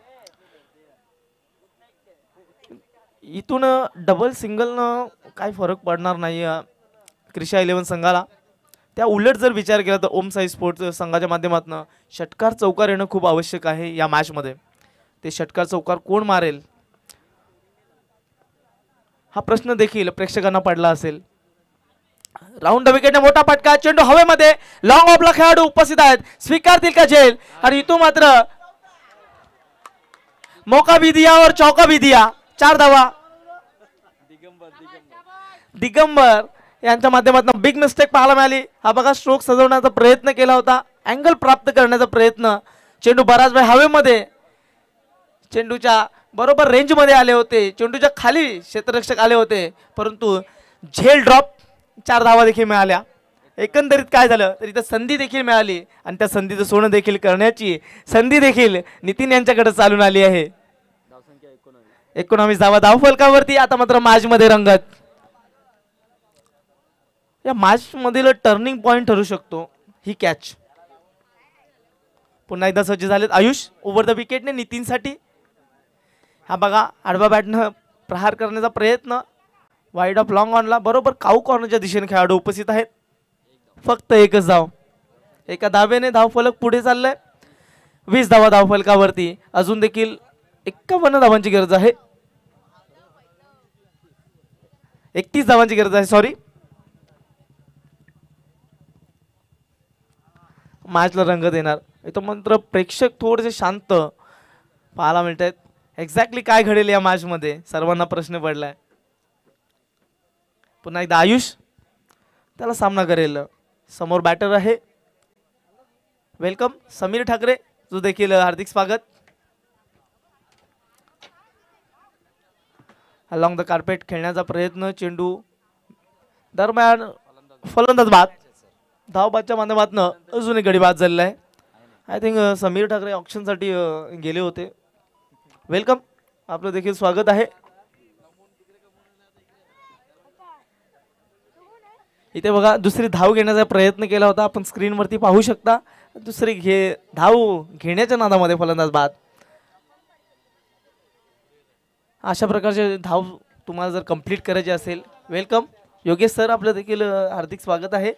इथून डबल सिंगलनं काय फरक पडणार नाही क्रिशा इलेव्हन संघाला. त्या उलट जर विचार केला तर ओम साई स्पोर्ट्स संघाच्या माध्यमातून षटकार चौकार येणं खूप आवश्यक आहे या मॅचमध्ये. ते षटकार चौकार कोण मारेल हा प्रश्न देखील प्रेक्षकांना पडला असेल. राऊंड विकेटने मोठा फटका, चेंडू हवेमध्ये, लॉंग ऑफला खेळाडू उपस्थित आहेत. स्वीकारतील का झेल? आणि इथून मात्र मौका भी दिया और चौका भी दिया. चार धावा. दिगंबर यांच्या माध्यमातून बिग मिस्टेक पाहायला मिळाली. हा बघा, स्ट्रोक सजवण्याचा प्रयत्न केला होता, अँगल प्राप्त करण्याचा प्रयत्न. चेंडू बराच वेळ हवेमध्ये, चेंडूच्या बरोबर रेंजमध्ये आले होते, चेंडूच्या खाली क्षेत्ररक्षक आले होते, परंतु झेल ड्रॉप. चार धावा देखील मिळाल्या. एकंदरीत काय झालं तर इथं संधी देखील मिळाली आणि त्या संधीचं सोनं देखील करण्याची संधी देखील नितीन यांच्याकडे चालून आली आहे. एकोणावीस धावा धाव फलकावरती. आता मात्र मॅच मध्ये रंगत. या मॅच मधील टर्निंग पॉइंट ठरू शकतो ही कॅच. पुन्हा एकदा सज्ज झालेत आयुष ओव्हर द विकेटने नितीनसाठी. हा बघा, आडवा बॅटनं प्रहार करण्याचा प्रयत्न. वाईड ऑफ लॉंग ऑनला बरोबर काऊ कॉर्नरच्या दिशेने खेळाडू उपस्थित आहेत. फक्त एकच धाव. एका धावेने धाव फलक पुढे चाललाय. वीस धावा धाव फलकावरती. अजून देखील एक्कावन्न धावांची गरज आहे. एकतीस धावांची गरज आहे, सॉरी. मॅचला रंग देणार. इथं मात्र प्रेक्षक थोडेसे शांत पाहायला मिळत आहेत. एक्झॅक्टली काय घडेल या मॅच मध्ये सर्वांना प्रश्न पडलाय. पुन्हा एकदा आयुष त्याला सामना करेल. समोर बॅटर आहे, वेलकम समीर ठाकरे, जो देखील हार्दिक स्वागत. अलॉंग द कार्पेट खेळण्याचा प्रयत्न. चेंडू दरम्यान फलंदाज बाद. धावबादच्या माध्यमातून अजून एक गडी बाद झालेला आहे. आय थिंक समीर ठाकरे ऑप्शनसाठी गेले होते. वेलकम, आपलं देखील स्वागत आहे. इथे बघा, दुसरी धाव घेण्याचा प्रयत्न केला होता, आपण स्क्रीनवरती पाहू शकता. दुसरी घे धाव घेण्याच्या नादामध्ये फलंदाज बाद. अशा प्रकारचे धाव तुम्हाला जर कंप्लीट करायचे असेल, वेलकम योगेश सर, आपलं देखील हार्दिक स्वागत आहे.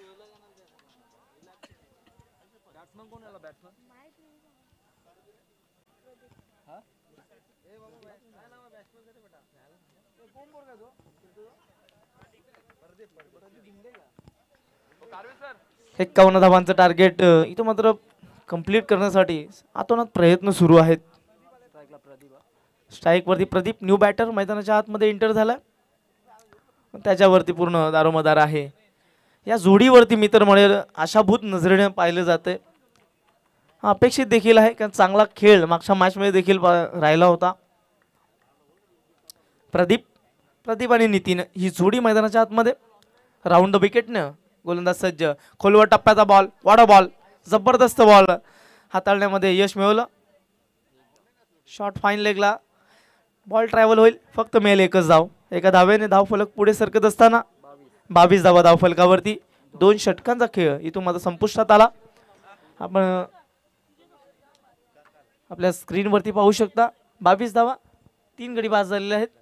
एक्कावन्न धावांचं टार्गेट इथं मात्र कंप्लीट करण्यासाठी आतोनात प्रयत्न सुरू आहेत. स्ट्राईक वरती प्रदीप, न्यू बॅटर, मैदानाच्या आतमध्ये एंटर झाला. त्याच्यावरती पूर्ण दारोमदार आहे. या जोडीवरती मित्र म्हणेल आशाभूत नजरेने पाहिलं जाते. अपेक्षित देखील आहे, कारण चांगला खेळ मागच्या मॅचमध्ये देखील राहिला होता. प्रदीप प्रदीप आणि नितीन ही जोडी मैदानाच्या आतमध्ये. राऊंड विकेटनं गोलंदाज सज्ज. खोलवर टप्प्याचा बॉल, वाडा बॉल, जबरदस्त बॉल हाताळण्यामध्ये यश मिळवलं. शॉट फाईन लेगला बॉल ट्रॅव्हल होईल. फक्त मेल एकच धाव. एका धावेने धावफलक पुढे सरकत असताना बावीस धावा धावफलकावरती. दोन षटकांचा खेळ इथून माझा संपुष्टात आला. आपण आपल्या स्क्रीनवरती पाहू शकता बावीस धावा, तीन गडी बाद झालेले आहेत.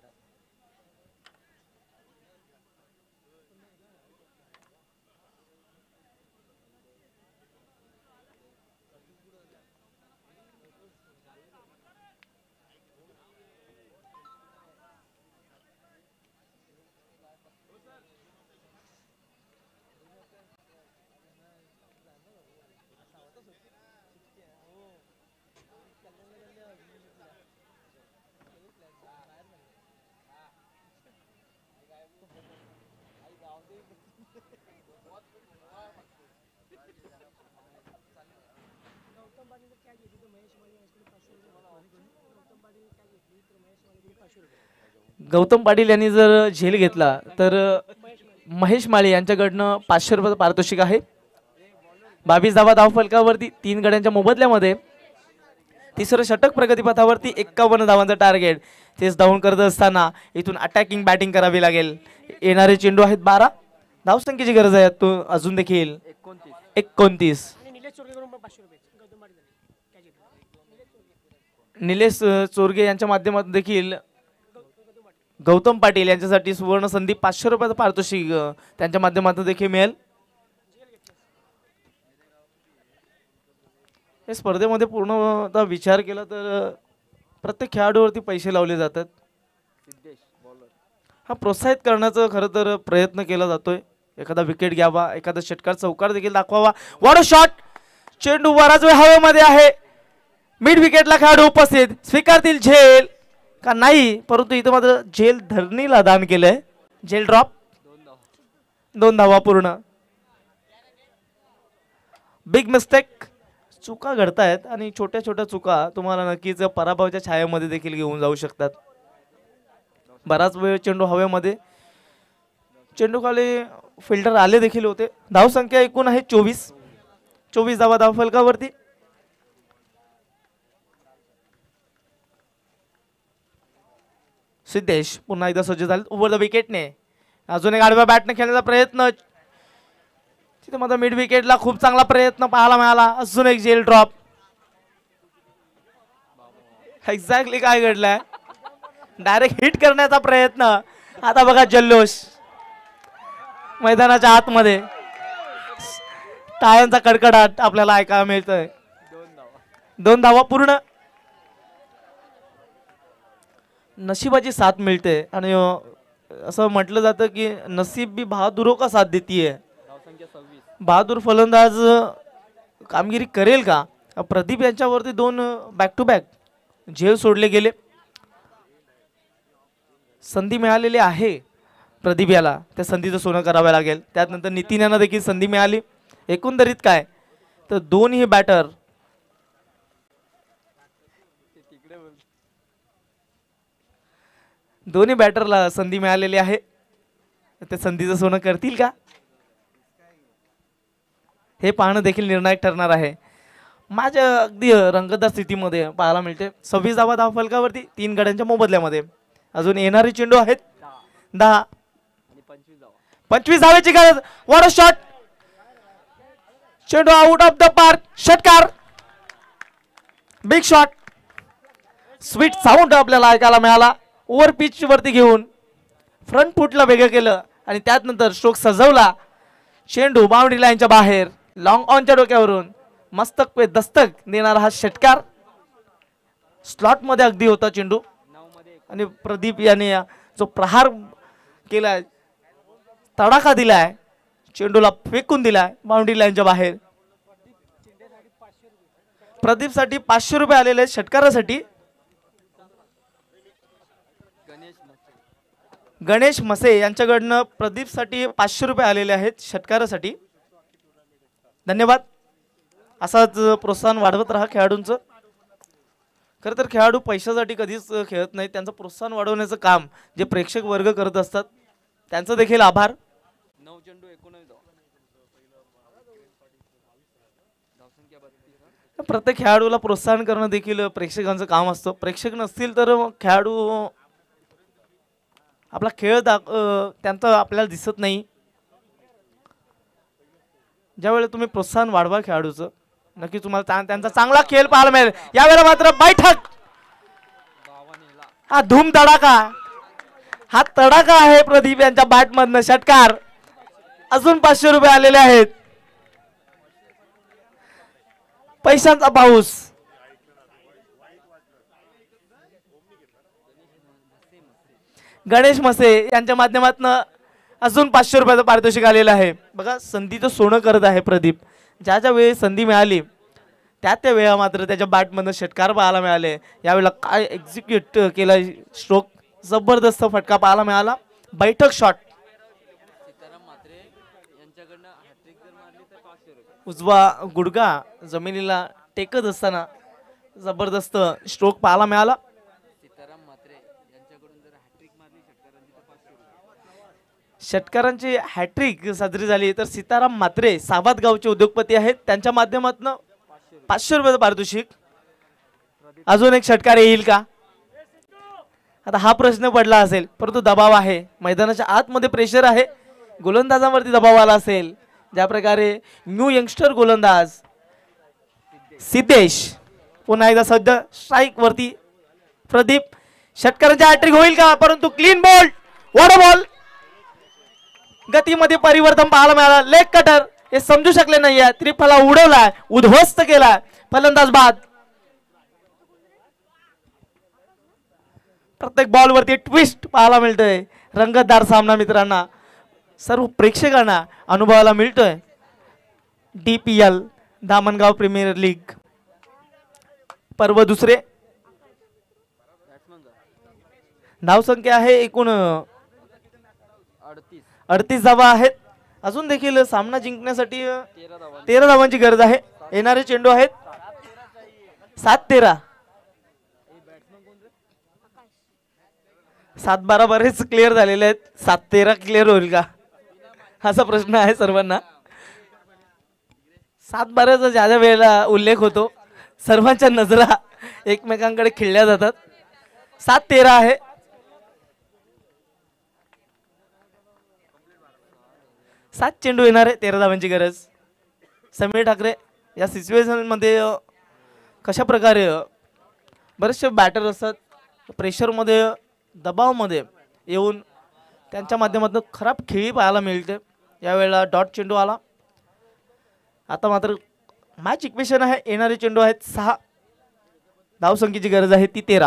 गौतम पाटील यांनी जर झेल घेतला तर महेश माळी यांच्याकडनं पाचशे रुपयाचं पारितोषिक आहे. बावीस धावा धावफलकावरती, तीन गड्यांच्या मोबदल्यामध्ये तिसरं षटक प्रगतीपथावरती. एक्कावन्न धावांचं टार्गेट. तेच धावून करत असताना इथून अटॅकिंग बॅटिंग करावी लागेल. येणारे चेंडू आहेत बारा. धावसंख्येची गरज आहे तो अजून देखील एकोणतीस. निलेश चोरगे यांच्या माध्यमातून देखील गौतम पाटील यांच्यासाठी सुवर्ण संधी पाचशे रुपयाचं पारितोषिक त्यांच्या माध्यमातून देखील मिळेल. या स्पर्धेमध्ये पूर्णतः विचार केला तर प्रत्येक खेळाडूवरती पैसे लावले जातात. हा प्रोत्साहित करण्याचा खरं तर प्रयत्न केला जातोय. एखादा विकेट घ्यावा, एखादा षटकार चौकार देखील दाखवावा. What a shot. चेंडू बराच वेळ हवेमध्ये आहे. मिड विकेटला खेळाडू उपस्थित. स्वीकारतील झेल का नाही, परंतु इथं मात्र झेल धरणीला दान केलंय. झेल ड्रॉप. दोन धावा पूर्ण. Big mistake. चुका घडतायत आणि छोट्या छोट्या चुका तुम्हाला नक्कीच पराभवाच्या छायामध्ये देखील घेऊन जाऊ शकतात. बराच वेळ चेंडू हवेमध्ये. चेंडू खाली फिल्डर आले देखील होते. धावसंख्या एकूण आहे चोवीस. चोवीस धावा धावफलकावरती. सिद्धेश पुन्हा एकदा सज्ज झाले ओव्हर द विकेटने. अजून एक आडव्या बॅटने खेळण्याचा प्रयत्न. तिथे माझा मिड विकेटला खूप चांगला प्रयत्न पाहायला मिळाला. अजून एक जेल ड्रॉप. एक्झॅक्टली काय घडलंय. डायरेक्ट हिट करण्याचा प्रयत्न. आता बघा जल्लोष मैदानाच्या आतमध्ये. टाळ्यांचा कडकडाट आपल्याला ऐकायला मिळतोय. दोन धावा पूर्ण. नशिबाची साथ मिळते आणि असं म्हटलं जातं की नसीब भी बहादुरों का साथ देती है. बहादूर फलंदाज कामगिरी करेल का. प्रदीप यांच्यावरती दोन बॅक टू बॅक झेल सोडले गेले. संधी मिळालेली आहे प्रदीप याला. त्या संधीचं सोनं करावं लागेल. त्यानंतर नितीन यांना देखील संधी मिळाली. एकंदरीत काय तर दोन्ही बॅटर दोन्ही बॅटरला संधी मिळालेली आहे. त्या संधीचं सोनं करतील का हे पाहणं देखील निर्णायक ठरणार आहे. माझ्या अगदी रंगतदार स्थितीमध्ये पाहायला मिळते. सव्वीस धावा धावफलकावरती, तीन गड्यांच्या मोबदल्यामध्ये. अजून येणारे चेंडू आहेत दहा. पंचवीस धावेची गरज. What a shot. चेंडू आउट ऑफ द पार्क. षटकार. Big shot. स्वीट साऊंड आपल्याला ऐकायला मिळाला. ओव्हर पिच वरती घेऊन फ्रंट फुटला वेगळं केलं आणि त्यानंतर स्ट्रोक सजवला. चेंडू बाउंड्री लाईनच्या बाहेर. लॉंग ऑनच्या डोक्यावरून मस्तक पे दस्तक देणारा हा षटकार. स्लॉट मध्ये अगदी होता चेंडू आणि प्रदीप याने जो प्रहार केलाय, तडाखा दिलाय, चेंडूला फेकून दिलाय बाउंड्री लाईनच्या बाहेर. प्रदीप साठी पाचशे रुपये आलेले षटकारासाठी. गणेश मसे यांच्याकडनं प्रदीप साठी पाचशे रुपये आलेले आहेत षटकारासाठी. धन्यवाद. असाच प्रोत्साहन वाढवत राहा खेळाडूंचं. खरं तर खेळाडू पैशासाठी कधीच खेळत नाहीत. त्यांचं प्रोत्साहन वाढवण्याचं काम जे प्रेक्षक वर्ग करत असतात त्यांचं देखील आभार. नऊ चेंडू एकोणीस धावा. प्रत्येक खेळाडूला प्रोत्साहन करणं देखील प्रेक्षकांचं काम असतं. प्रेक्षक नसतील तर मग खेळाडू आपला खेळ दाख अ, त्यांचं आपल्याला दिसत नाही. ज्यावेळेला तुम्ही प्रोत्साहन वाढवा खेळाडूचं, नक्की तुम्हाला चा- त्यांचा चांगला खेळ पाहायला मिळेल. यावेळेला मात्र बैठक, हा धूम तडाका, हा तडाका आहे प्रदीप यांच्या बॅट मधनं. षटकार, अजून पाचशे रुपये आलेले आहेत. पैशांचा पाऊस. गणेश मसे यांच्या माध्यमातून अजून पाचशे रुपयाचं पारितोषिक आलेलं आहे. बघा, संधीचं सोनं करत आहे प्रदीप. ज्या ज्या वेळी संधी मिळाली त्या त्या वेळा मात्र त्याच्या बॅटमधनं षटकार पाहायला मिळाले. यावेळेला काय एक्झिक्यूट केला स्ट्रोक, जबरदस्त फटका पाहायला मिळाला. बैठक शॉट, उजवा गुडगा जमिनीला टेकत असताना जबरदस्त स्ट्रोक पाहायला मिळाला. षटकारांची हॅट्रिक साजरी झाली. तर सीताराम म्हात्रे साबाद गावचे उद्योगपती आहेत, त्यांच्या माध्यमातून पाचशे रुपयाचं पारितोषिक. अजून एक षटकार येईल का, आता हा प्रश्न पडला असेल. परंतु दबाव आहे, मैदानाच्या आतमध्ये प्रेशर आहे, गोलंदाजांवरती दबाव आला असेल. ज्या प्रकारे न्यू यंगस्टर गोलंदाज सिद्धेश पुन्हा एकदा सज्ज स्ट्राईक वरती. प्रदीप, षटकारांची हॅट्रिक होईल का, परंतु क्लीन बॉल, वॉटर बॉल. गतीमध्ये परिवर्तन पाहायला मिळालं. लेग कटर हे समजू शकले नाहीये, त्रिफला उडवलाय, उद्ध्वस्त केलाय. फलंदाज बाद. प्रत्येक बॉल वरती ट्विस्ट पाहायला मिळतोय. रंगतदार सामना मित्रांना, सर्व प्रेक्षकांना अनुभवायला मिळतोय. D P L Damangaon premier league पर्व दुसरे. धावसंख्या आहे एकूण अडतीस धावा आहेत. अजून देखील सामना जिंकण्यासाठी तेरा धावांची गरज आहे. येणारे चेंडू आहेत सात तेरा, सात बारा बरेच क्लिअर झालेले आहेत. सात तेरा क्लिअर होईल का असा प्रश्न आहे सर्वांना. सात बाराचा ज्या वेळेला उल्लेख होतो सर्वांच्या नजरा एकमेकांकडे खिळल्या जातात. सात तेरा आहे. सात चेंडू येणार आहे, तेरा धावांची गरज. समीर ठाकरे या सिच्युएशन मध्ये कशा प्रकारे बरेचसे बॅटर असतात, प्रेशरमध्ये दबावमध्ये येऊन त्यांच्या माध्यमातून खराब खेळी पाहायला मिळते. यावेळेला डॉट चेंडू आला. आता मात्र मॅच इक्वेशन आहे, येणारे चेंडू आहेत सहा, धावसंख्येची गरज आहे ती तेरा.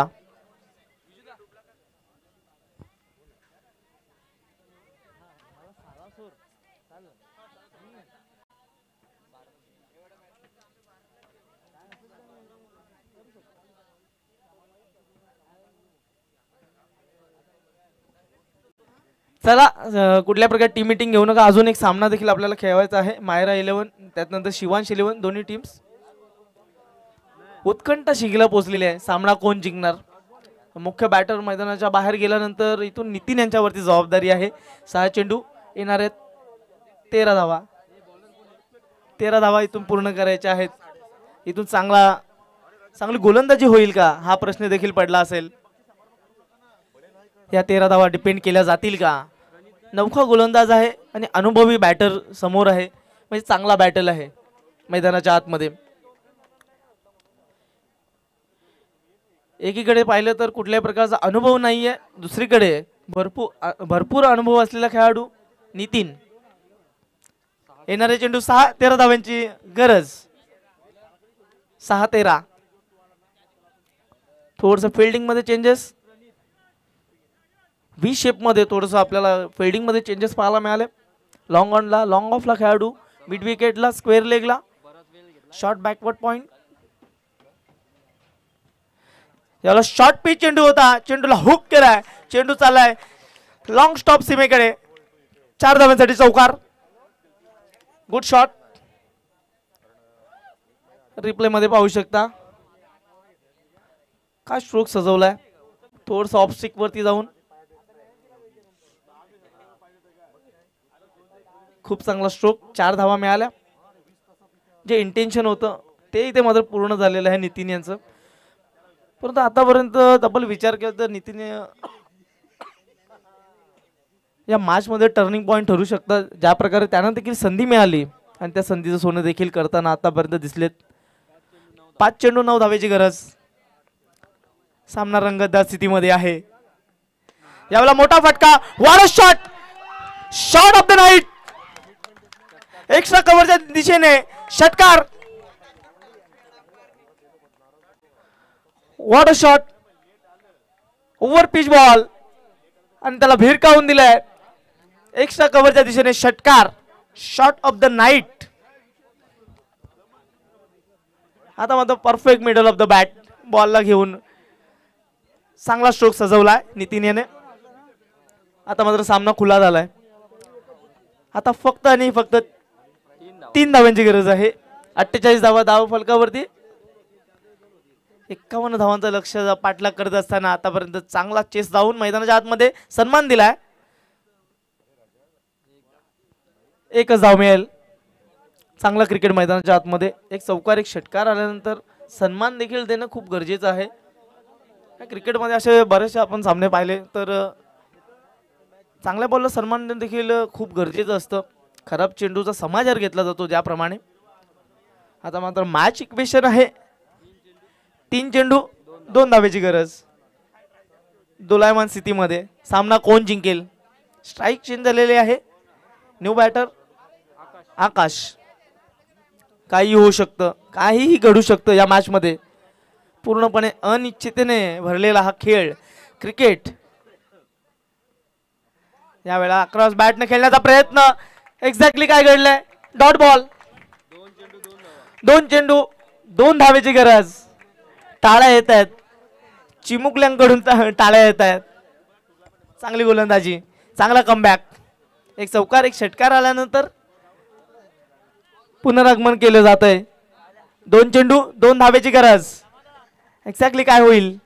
चला, अ, कुठल्या प्रकारे टीम मीटिंग घेऊ नका. अजून एक सामना देखील आपल्याला खेळवायचा आहे. मायरा इलेव्हन त्यानंतर शिवांश इलेव्हन, दोन्ही टीम्स उत्कंठ शिगेला पोहोचलेली आहे. सामना कोण जिंकणार. मुख्य बॅटर मैदानाच्या बाहेर गेल्यानंतर इथून नितीन यांच्यावरती जबाबदारी आहे. सहा चेंडू येणार आहेत, तेरा धावा. तेरा धावा इथून पूर्ण करायच्या आहेत. इथून चांगला चांगली गोलंदाजी होईल का हा प्रश्न देखील पडला असेल. या तेरा धावा डिपेंड केल्या जातील का. नवखा गोलंदाज आहे आणि अनुभवी बॅटर समोर आहे, म्हणजे चांगला बॅटल आहे मैदानाच्या आतमध्ये. एकीकडे पाहिलं तर कुठल्याही प्रकारचा अनुभव नाहीये, दुसरीकडे भरपूर भरपूर अनुभव असलेला खेळाडू नितीन. येणारे चेंडू सहा, तेरा धाव्यांची गरज. सहा तेरा. थोडस फिल्डिंग मध्ये चेंजेस, व्ही शेप मध्ये थोडस आपल्याला फिल्डिंग मध्ये चेंजेस पाहायला मिळाले. लॉंग ऑनला, लॉंग ऑफला खेळाडू, मिड विकेटला, स्क्वेअर लेगला, शॉर्ट बॅकवर्ड पॉइंट. याला शॉर्ट पिच चेंडू होता, चेंडूला हुक केलाय, चेंडू चाललाय लॉंग स्टॉप सीमेकडे. चार धाव्यांसाठी चौकार. Good shot. रिप्ले मध्ये पाहू शकता काय स्ट्रोक सजवलाय, थोडस ऑफ स्टिक वरती जाऊन. खूप चांगला स्ट्रोक. चार धावा मिळाल्या. जे इंटेन्शन होतं ते इथे मात्र पूर्ण झालेलं आहे नितीन यांचं. परंतु आतापर्यंत तब्बल विचार केला तर नितीन या मॅचमध्ये टर्निंग पॉईंट ठरू शकतात. ज्या प्रकारे त्यांना देखील संधी मिळाली आणि त्या संधीचं सोनं देखील करताना आतापर्यंत दिसलेत. पाच चेंडू नऊ धावेची गरज. सामना रंगतदार स्थितीमध्ये आहे. यावेळेला मोठा फटका. वार shot. Shot of the night. Extra कव्हरच्या दिशेने षटकार. What a shot. Over pitch ball आणि त्याला भिरकावून दिलाय. एक्स्ट्रा कव्हरच्या दिशेने षटकार. Shot of the night. आता मात्र perfect middle of the bat बॉलला घेऊन चांगला स्ट्रोक सजवलाय नितीन याने. आता मात्र सामना खुला झालाय. आता फक्त आणि फक्त तीन धावांची गरज आहे. अठ्ठेचाळीस धावा धाव फलकावरती. एक्कावन्न धावांचं लक्ष पाठलाग करत असताना आतापर्यंत चांगला चेस जाऊन मैदानाच्या आतमध्ये सन्मान दिलाय. एकच धाव मिळेल. चांगला क्रिकेट मैदानाच्या आतमध्ये एक चौकार एक षटकार आल्यानंतर सन्मान देखील देणं खूप गरजेचं आहे. क्रिकेटमध्ये असे बरेचसे आपण सामने पाहिले तर चांगल्या बॉलला सन्मान देणं देखील खूप गरजेचं असतं. खराब चेंडूचा समाचार घेतला जातो ज्याप्रमाणे. आता मात्र मॅच इक्वेशन आहे. तीन चेंडू दोन धावेची गरज. दोलायमान स्थितीमध्ये सामना कोण जिंकेल. स्ट्राईक चेंज झालेले आहे. New batter Akash. काही होऊ शकतं. काहीही घडू शकतं या मॅच मध्ये. पूर्णपणे अनिश्चिततेने भरलेला हा खेळ क्रिकेट. यावेळेला अक्रॉस बॅटने खेळण्याचा प्रयत्न. एक्झॅक्टली काय घडलंय. Dot ball. दोन चेंडू दोन धावेची गरज. टाळ्या येत आहेत. चिमुकल्यांकडून टाळ्या येत आहेत. चांगली गोलंदाजी. चांगला कमबॅक. एक चौकार एक षटकार आल्यानंतर पुनरागमन केलं जात आहे. दोन चेंडू दोन धावेची गरज. एक्झॅक्टली काय होईल.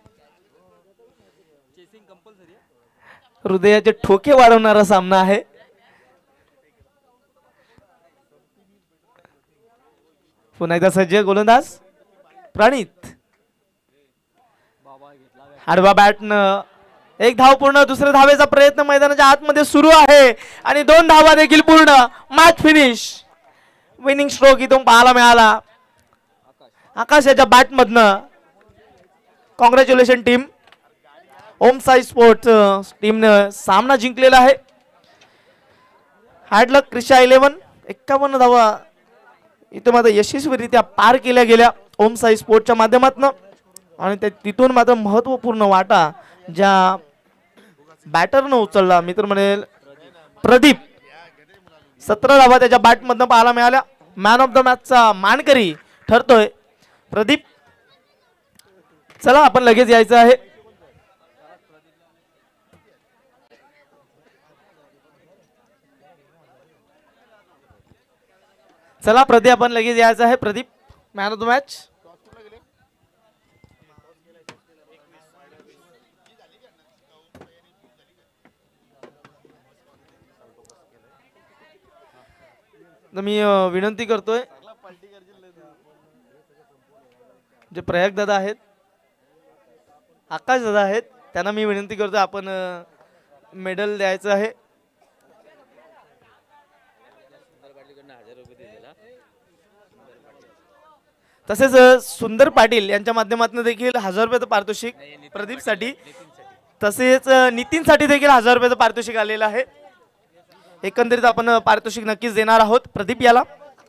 हृदयाचे ठोके वाढवणारा सामना आहे. पुन्हा एकदा सज्ज गोलंदाज प्रणित. आडवा बॅटनं एक धाव पूर्ण. दुसऱ्या धावेचा प्रयत्न मैदानाच्या आतमध्ये सुरू आहे आणि दोन धावा देखील पूर्ण. Match finish. विनिंग स्ट्रोक इथून पाहायला मिळाला आकाश याच्या बॅट मधनं. Congratulation team. Om Sai sports टीमनं सामना जिंकलेला आहे. Hard luck Krisha eleven. एक्कावन्न धावा इथं मात्र यशस्वीरित्या पार केल्या गेल्या ओम साई स्पोर्ट्सच्या माध्यमातून. आणि त्या तिथून मात्र महत्वपूर्ण वाटा ज्या बॅटरनं उचलला मी तर म्हणेल प्रदीप. सतरा धावा त्याच्या बॅट मधनं पाहायला मिळाल्या. मॅन ऑफ द मॅचचा मानकरी ठरतोय प्रदीप. चला आपण लगेच यायचं आहे. चला प्रदीप आपण लगेच यायचं आहे. Pradeep man of the match. मी विनंती करतोय जे प्रयाग दादा आहेत आकाश दादा आहेत त्यांना मी विनंती करतोय आपण मेडल द्यायचं आहे. तसेच सुंदर पाटील यांच्या माध्यमातून देखील हजार रुपयाचं पारितोषिक प्रदीप साठी. तसेच नितीन साठी देखील हजार रुपयाचं पारितोषिक आलेलं आहे. एकंदरीत आपण पारितोषिक नक्कीच देणार आहोत प्रदीप याला.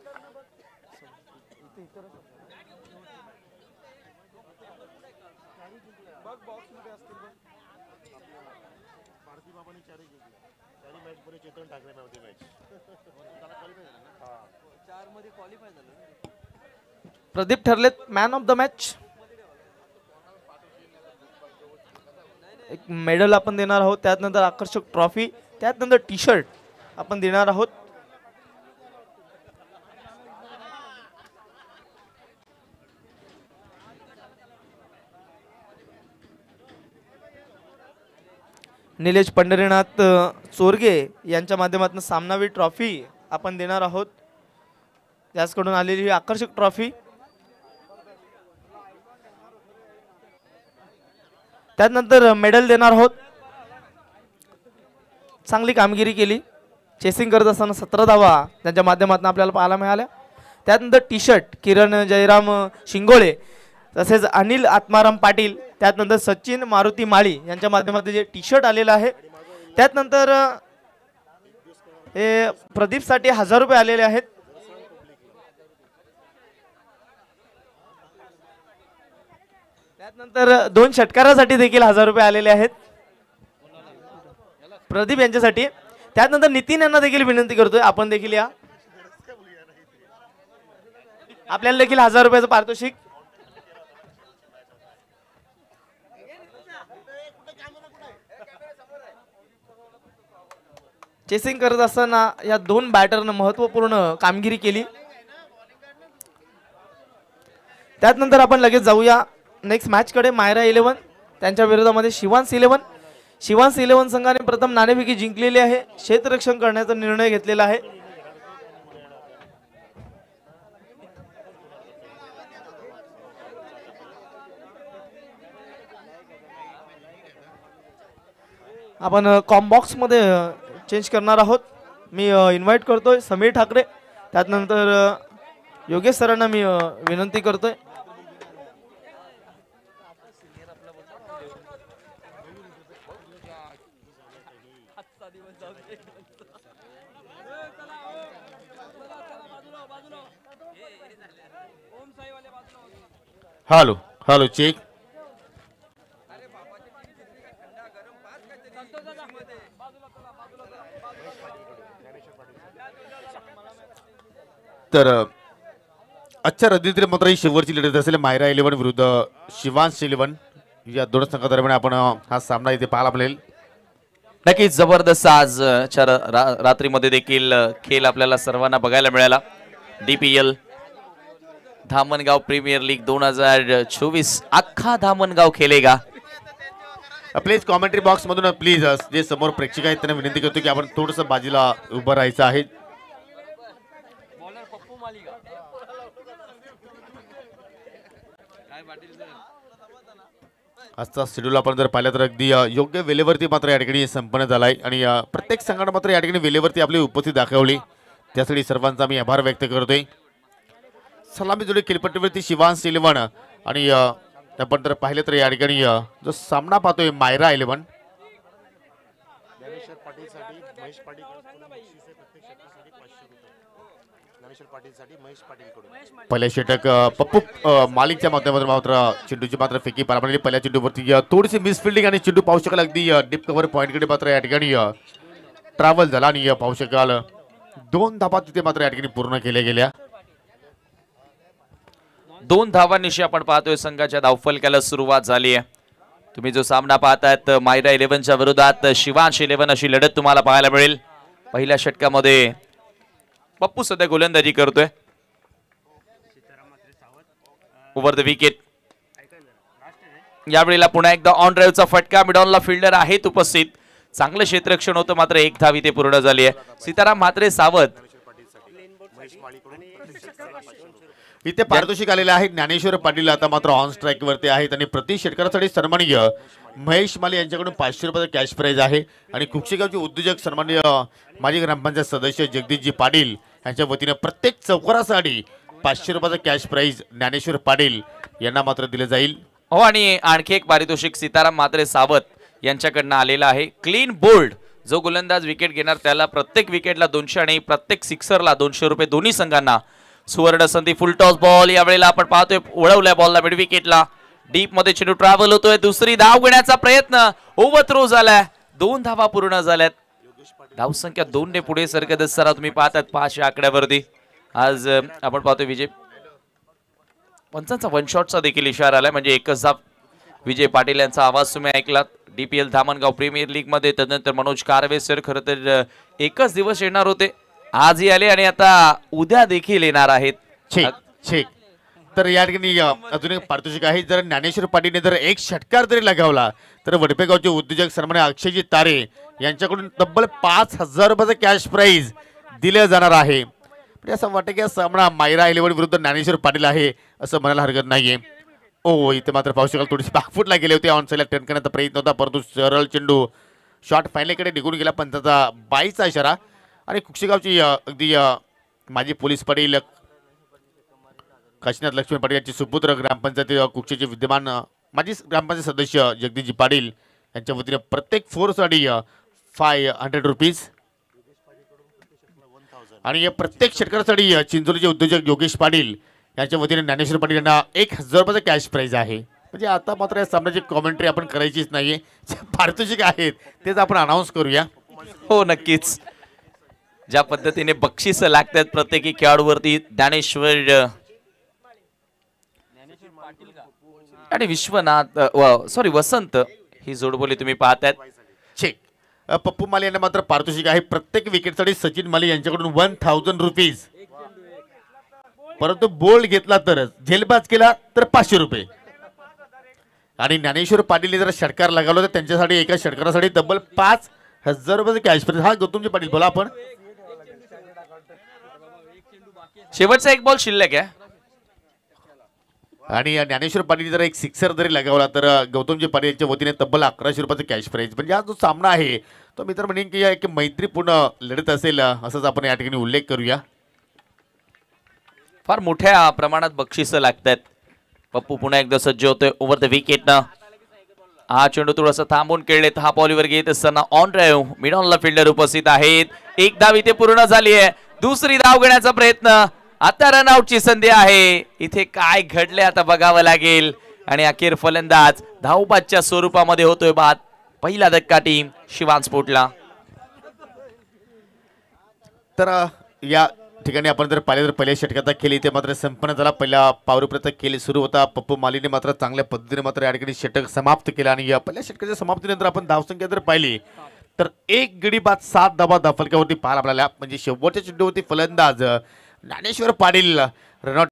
प्रदीप ठरलेत मॅन ऑफ द मॅच. एक मेडल आपण देणार आहोत. त्यानंतर आकर्षक ट्रॉफी. त्यानंतर टी शर्ट आपण देणार आहोत. निलेश पंढरीनाथ चोरगे यांच्या माध्यमातून सामनावीर ट्रॉफी आपण देणार आहोत. त्याचकडून आलेली ही आकर्षक ट्रॉफी त्यानंतर मेडल देणार आहोत. चांगली कामगिरी केली, चेसिंग करत असताना सतरा धावा त्यांच्या माध्यमातून आपल्याला पाहायला मिळाल्या. त्यानंतर टी शर्ट किरण जयराम शिंगोळे तसेच अनिल आत्माराम पाटील, त्यानंतर सचिन मारुती माळी यांच्या माध्यमातून जे टी शर्ट आलेलं आहे. त्यानंतर हे प्रदीपसाठी हजार रुपये आलेले आहेत. त्यानंतर दोन षटकारासाठी देखील हजार रुपये आलेले आहेत प्रदीप यांच्यासाठी. त्यानंतर नितीन यांना देखील विनंती करतोय आपण देखील या, आपल्याला देखील हजार रुपयाचं पारितोषिक. चेसिंग करत असताना या दोन बॅटरनं महत्वपूर्ण कामगिरी केली. त्यानंतर आपण लगेच जाऊया नेक्स्ट मॅच कडे. मायरा इलेव्हन त्यांच्या विरोधामध्ये शिवांश इलेव्हन. शिवांश इलेव्हन संघाने प्रथम नाणेफेकी जिंकलेली आहे, क्षेत्ररक्षण करण्याचा निर्णय घेतलेला आहे. आपण कॉम्बॉक्स मध्ये चेंज करणार आहोत. मी इन्व्हाइट करतोय समीर ठाकरे, त्यानंतर योगेश सरांना मी विनंती करतोय. Hello hello check. तर आजच्या रद्दीतील मात्र ही शेवटची लढत असेल मायरा इलेव्हन विरुद्ध शिवांश इलेव्हन. या दोन संघादरम्यान आपण हा सामना इथे पाहायला मिळेल. नक्कीच जबरदस्त आजच्या रा, रात्रीमध्ये देखील खेळ आपल्याला सर्वांना बघायला मिळाला. D P L Dhamangaon premier league दोन हजार चोवीस अख्खा धामणगाव खेळेगा. प्लीज कॉमेंट्री बॉक्स मधून प्लीज जे समोर प्रेक्षक आहेत त्यांना विनंती करतो की आपण थोडस बाजूला उभं राहायचं आहे. आजचा शेड्यूल आपण जर पाहिलं तर अगदी योग्य वेळेवरती मात्र या ठिकाणी संपन्न झाला आहे आणि प्रत्येक संघाने मात्र या ठिकाणी वेळेवरती आपली उपस्थिती दाखवली, त्यासाठी सर्वांचा मी आभार व्यक्त करतोय. सलामी जोडी खेळपट्टीवरती शिवांश इलेव्हन आणि आपण जर पाहिलं तर या ठिकाणी जो सामना पाहतोय मायरा इलेव्हन. पहिल्या षटक पप्पू मालिकच्या माध्यमातून मात्र चेंडूची मात्र फेकी पार पडली. पहिल्या चेंडूवरती थोडीशी मिस फिल्डिंग आणि चेंडू पाहू शकाल अगदी डीप कव्हर पॉईंटकडे मात्र या ठिकाणी ट्रॅव्हल झाला आणि पाहू शकाल दोन धावा तिथे मात्र या ठिकाणी पूर्ण केल्या गेल्या. दोन धावांनिशी आपण पाहतोय संघाच्या धावफलकाला सुरुवात झाली आहे. तुम्ही जो सामना पाहतायत मायरा इलेव्हनच्या विरोधात शिवांश इलेव्हन अशी लढत तुम्हाला पाहायला मिळेल. पहिल्या षटकामध्ये पप्पू सध्या गोलंदाजी करतोय. ओव्हर द विकेट यावेळेला पुन्हा एकदा ऑन ड्राईव्हचा फटका. मिडॉनला फिल्डर आहेत उपस्थित. चांगलं क्षेत्ररक्षण होतं मात्र एक धाव इथे पूर्ण झाली आहे. सीताराम म्हात्रे सावध इथे पारितोषिक आलेले आहे. ज्ञानेश्वर पाटील आता मात्र ऑन स्ट्राईक वरती आहेत आणि प्रति षटकारासाठी सन्माननीय महेश माली यांच्याकडून पाचशे रुपयाचा कॅश प्राइज आहे आणि कुक्षेगावचे उद्योजक सन्माननीय माजी ग्रामपंचायत सदस्य जगदीशजी पाटील यांच्या वतीने प्रत्येक चौकारासाठी पाचशे रुपयाचा कॅश प्राइज ज्ञानेश्वर पाटील यांना मात्र दिले जाईल. हो आणि आणखी एक पारितोषिक सीताराम म्हात्रे सावध यांच्याकडनं आलेला आहे. क्लीन बोल्ड जो गोलंदाज विकेट घेणार त्याला प्रत्येक विकेटला दोनशे आणि प्रत्येक सिक्सरला दोनशे रुपये दोन्ही संघांना. सुवर्ण संधी फुल टॉस बॉल यावेळेला आपण पाहतोय उडवल्या बॉलला मिड विकेटला. डीप मध्ये चेंडू ट्रॅव्हल होतोय. दुसरी धाव घेण्याचा प्रयत्न ओव्हर थ्रो झालाय. दोन धावा पूर्ण झाल्यात. धावसंख्या दोन ने पुढे सरकत असताना तुम्ही पाहतात पाचशे आकड्यावरती. आज आपण पाहतोय विजय पंचांचा वन शॉटचा देखील इशारा आलाय म्हणजे एकच धाव. विजय पाटील यांचा आवाज तुम्ही ऐकलात. डीपीएल धामणगाव प्रीमियर लीग मध्ये. त्यानंतर मनोज कारवे सर खरं तर एकच दिवस येणार होते, आजही आले आणि आता उद्या देखील येणार आहेत. छेक छेक तर या ठिकाणी अजून एक पारितोषिक आहे. जर ज्ञानेश्वर पाटीलने जर एक षटकार जरी लगावला तर वडपेगावचे उद्योजक सन्मान्य अक्षयजी तारे यांच्याकडून तब्बल पाच हजार रुपयाचा कॅश प्राइज दिले जाणार आहे. म्हणजे असं वाटतं की हा सामना मायरा इलेव्हन विरुद्ध ज्ञानेश्वर पाटील आहे असं म्हणायला हरकत नाहीये. ओ इथे मात्र पाहू शकाल थोडीशी बॅकफुटला गेले होते. ऑन साईडला टर्न करण्याचा प्रयत्न होता परंतु सरळ चेंडू शॉट फायनलकडे निघून गेला पण त्याचा बाईचा इशारा. आणि कुक्षेगावची अ, अगदी अ, माजी पोलीस पाटील काशीनाथ लक्ष्मण पाटील यांचे सुपुत्र ग्रामपंचायत कुक्षेचे विद्यमान अ, माजी ग्रामपंचायत सदस्य जगदीशजी पाटील यांच्या वतीने प्रत्येक फोरसाठी फाय हंड्रेड रुपीज आणि या प्रत्येक षटकारासाठी अ, चिंचोलीचे उद्योजक योगेश पाटील यांच्या वतीने ज्ञानेश्वर पाटील यांना एक हजार रुपयाचा कॅश प्राईज आहे. म्हणजे आता मात्र या सामन्याची कॉमेंट्री आपण करायचीच नाहीये. जे पारितोषिक आहेत तेच आपण अनाऊन्स करूया. हो नक्कीच. ज्या पद्धतीने बक्षीस लागतात प्रत्येकी खेळाडूवरती ज्ञानेश्वर आणि विश्वनाथ सॉरी वसंत ही जोडबोली तुम्ही पाहतायत. चेक अ, पप्पू माली यांना मात्र पारितोषिक आहे प्रत्येक विकेटसाठी सचिन माली यांच्याकडून वन थाउजंड रुपीज. परंतु बोल्ड घेतला तरच, झेलबाज केला तर पाचशे रुपये. आणि ज्ञानेश्वर पाटील जर षटकार लगावला तर त्यांच्यासाठी एका षटकारासाठी तब्बल पाच हजार रुपये कॅश प्राइज. हा गौतमजी पाटील बोला आपण. शेवटचा एक बॉल शिल्लक आहे आणि ज्ञानेश्वर पाटील जर एक सिक्सर जरी लगावला तर गौतमजी पाटील यांच्या वतीने तब्बल अकराशे रुपयाचं कॅश प्राइज. म्हणजे हा जो सामना आहे तो मित्र म्हणेन की एक मैत्रीपूर्ण लढत असेल असंच आपण या ठिकाणी उल्लेख करूया. फार मोठ्या प्रमाणात बक्षिसं लागतात. पप्पू पुन्हा एकदा सज्ज होतोय ओव्हर द विकेटनं. हा चेंडू थोडासा थांबून खेळलेत. हा बॉलीवर घेत असताना ऑन ड्राईव्ह मिड ऑनला फिल्डर उपस्थित आहेत. एक धाव इथे पूर्ण झाली आहे. दुसरी धाव घेण्याचा प्रयत्न. आता रनआउटची संधी आहे. इथे काय घडले आता बघावं लागेल. आणि अखेर फलंदाज धावबादच्या स्वरूपामध्ये होतोय बाद. पहिला धक्का टीम शिवान स्पोर्टला. तर या ठिकाणी आपण जर पाहिले तर पहिल्या षटकात केली ते मात्र संपन्न झाला. पहिला पावरप्रत केली सुरू होता. पप्पू मालीने मात्र चांगल्या पद्धतीने मात्र या ठिकाणी षटक समाप्त केला. आणि या पहिल्या षटकाच्या समाप्तीनंतर आपण धावसंख्या जर पाहिली तर एक गडी बाद सात धावा धाफलक्यावरती पाहायला आपल्याला. म्हणजे शेवटच्या चेंडूवरती फलंदाज ज्ञानेश्वर पाटील रनआउट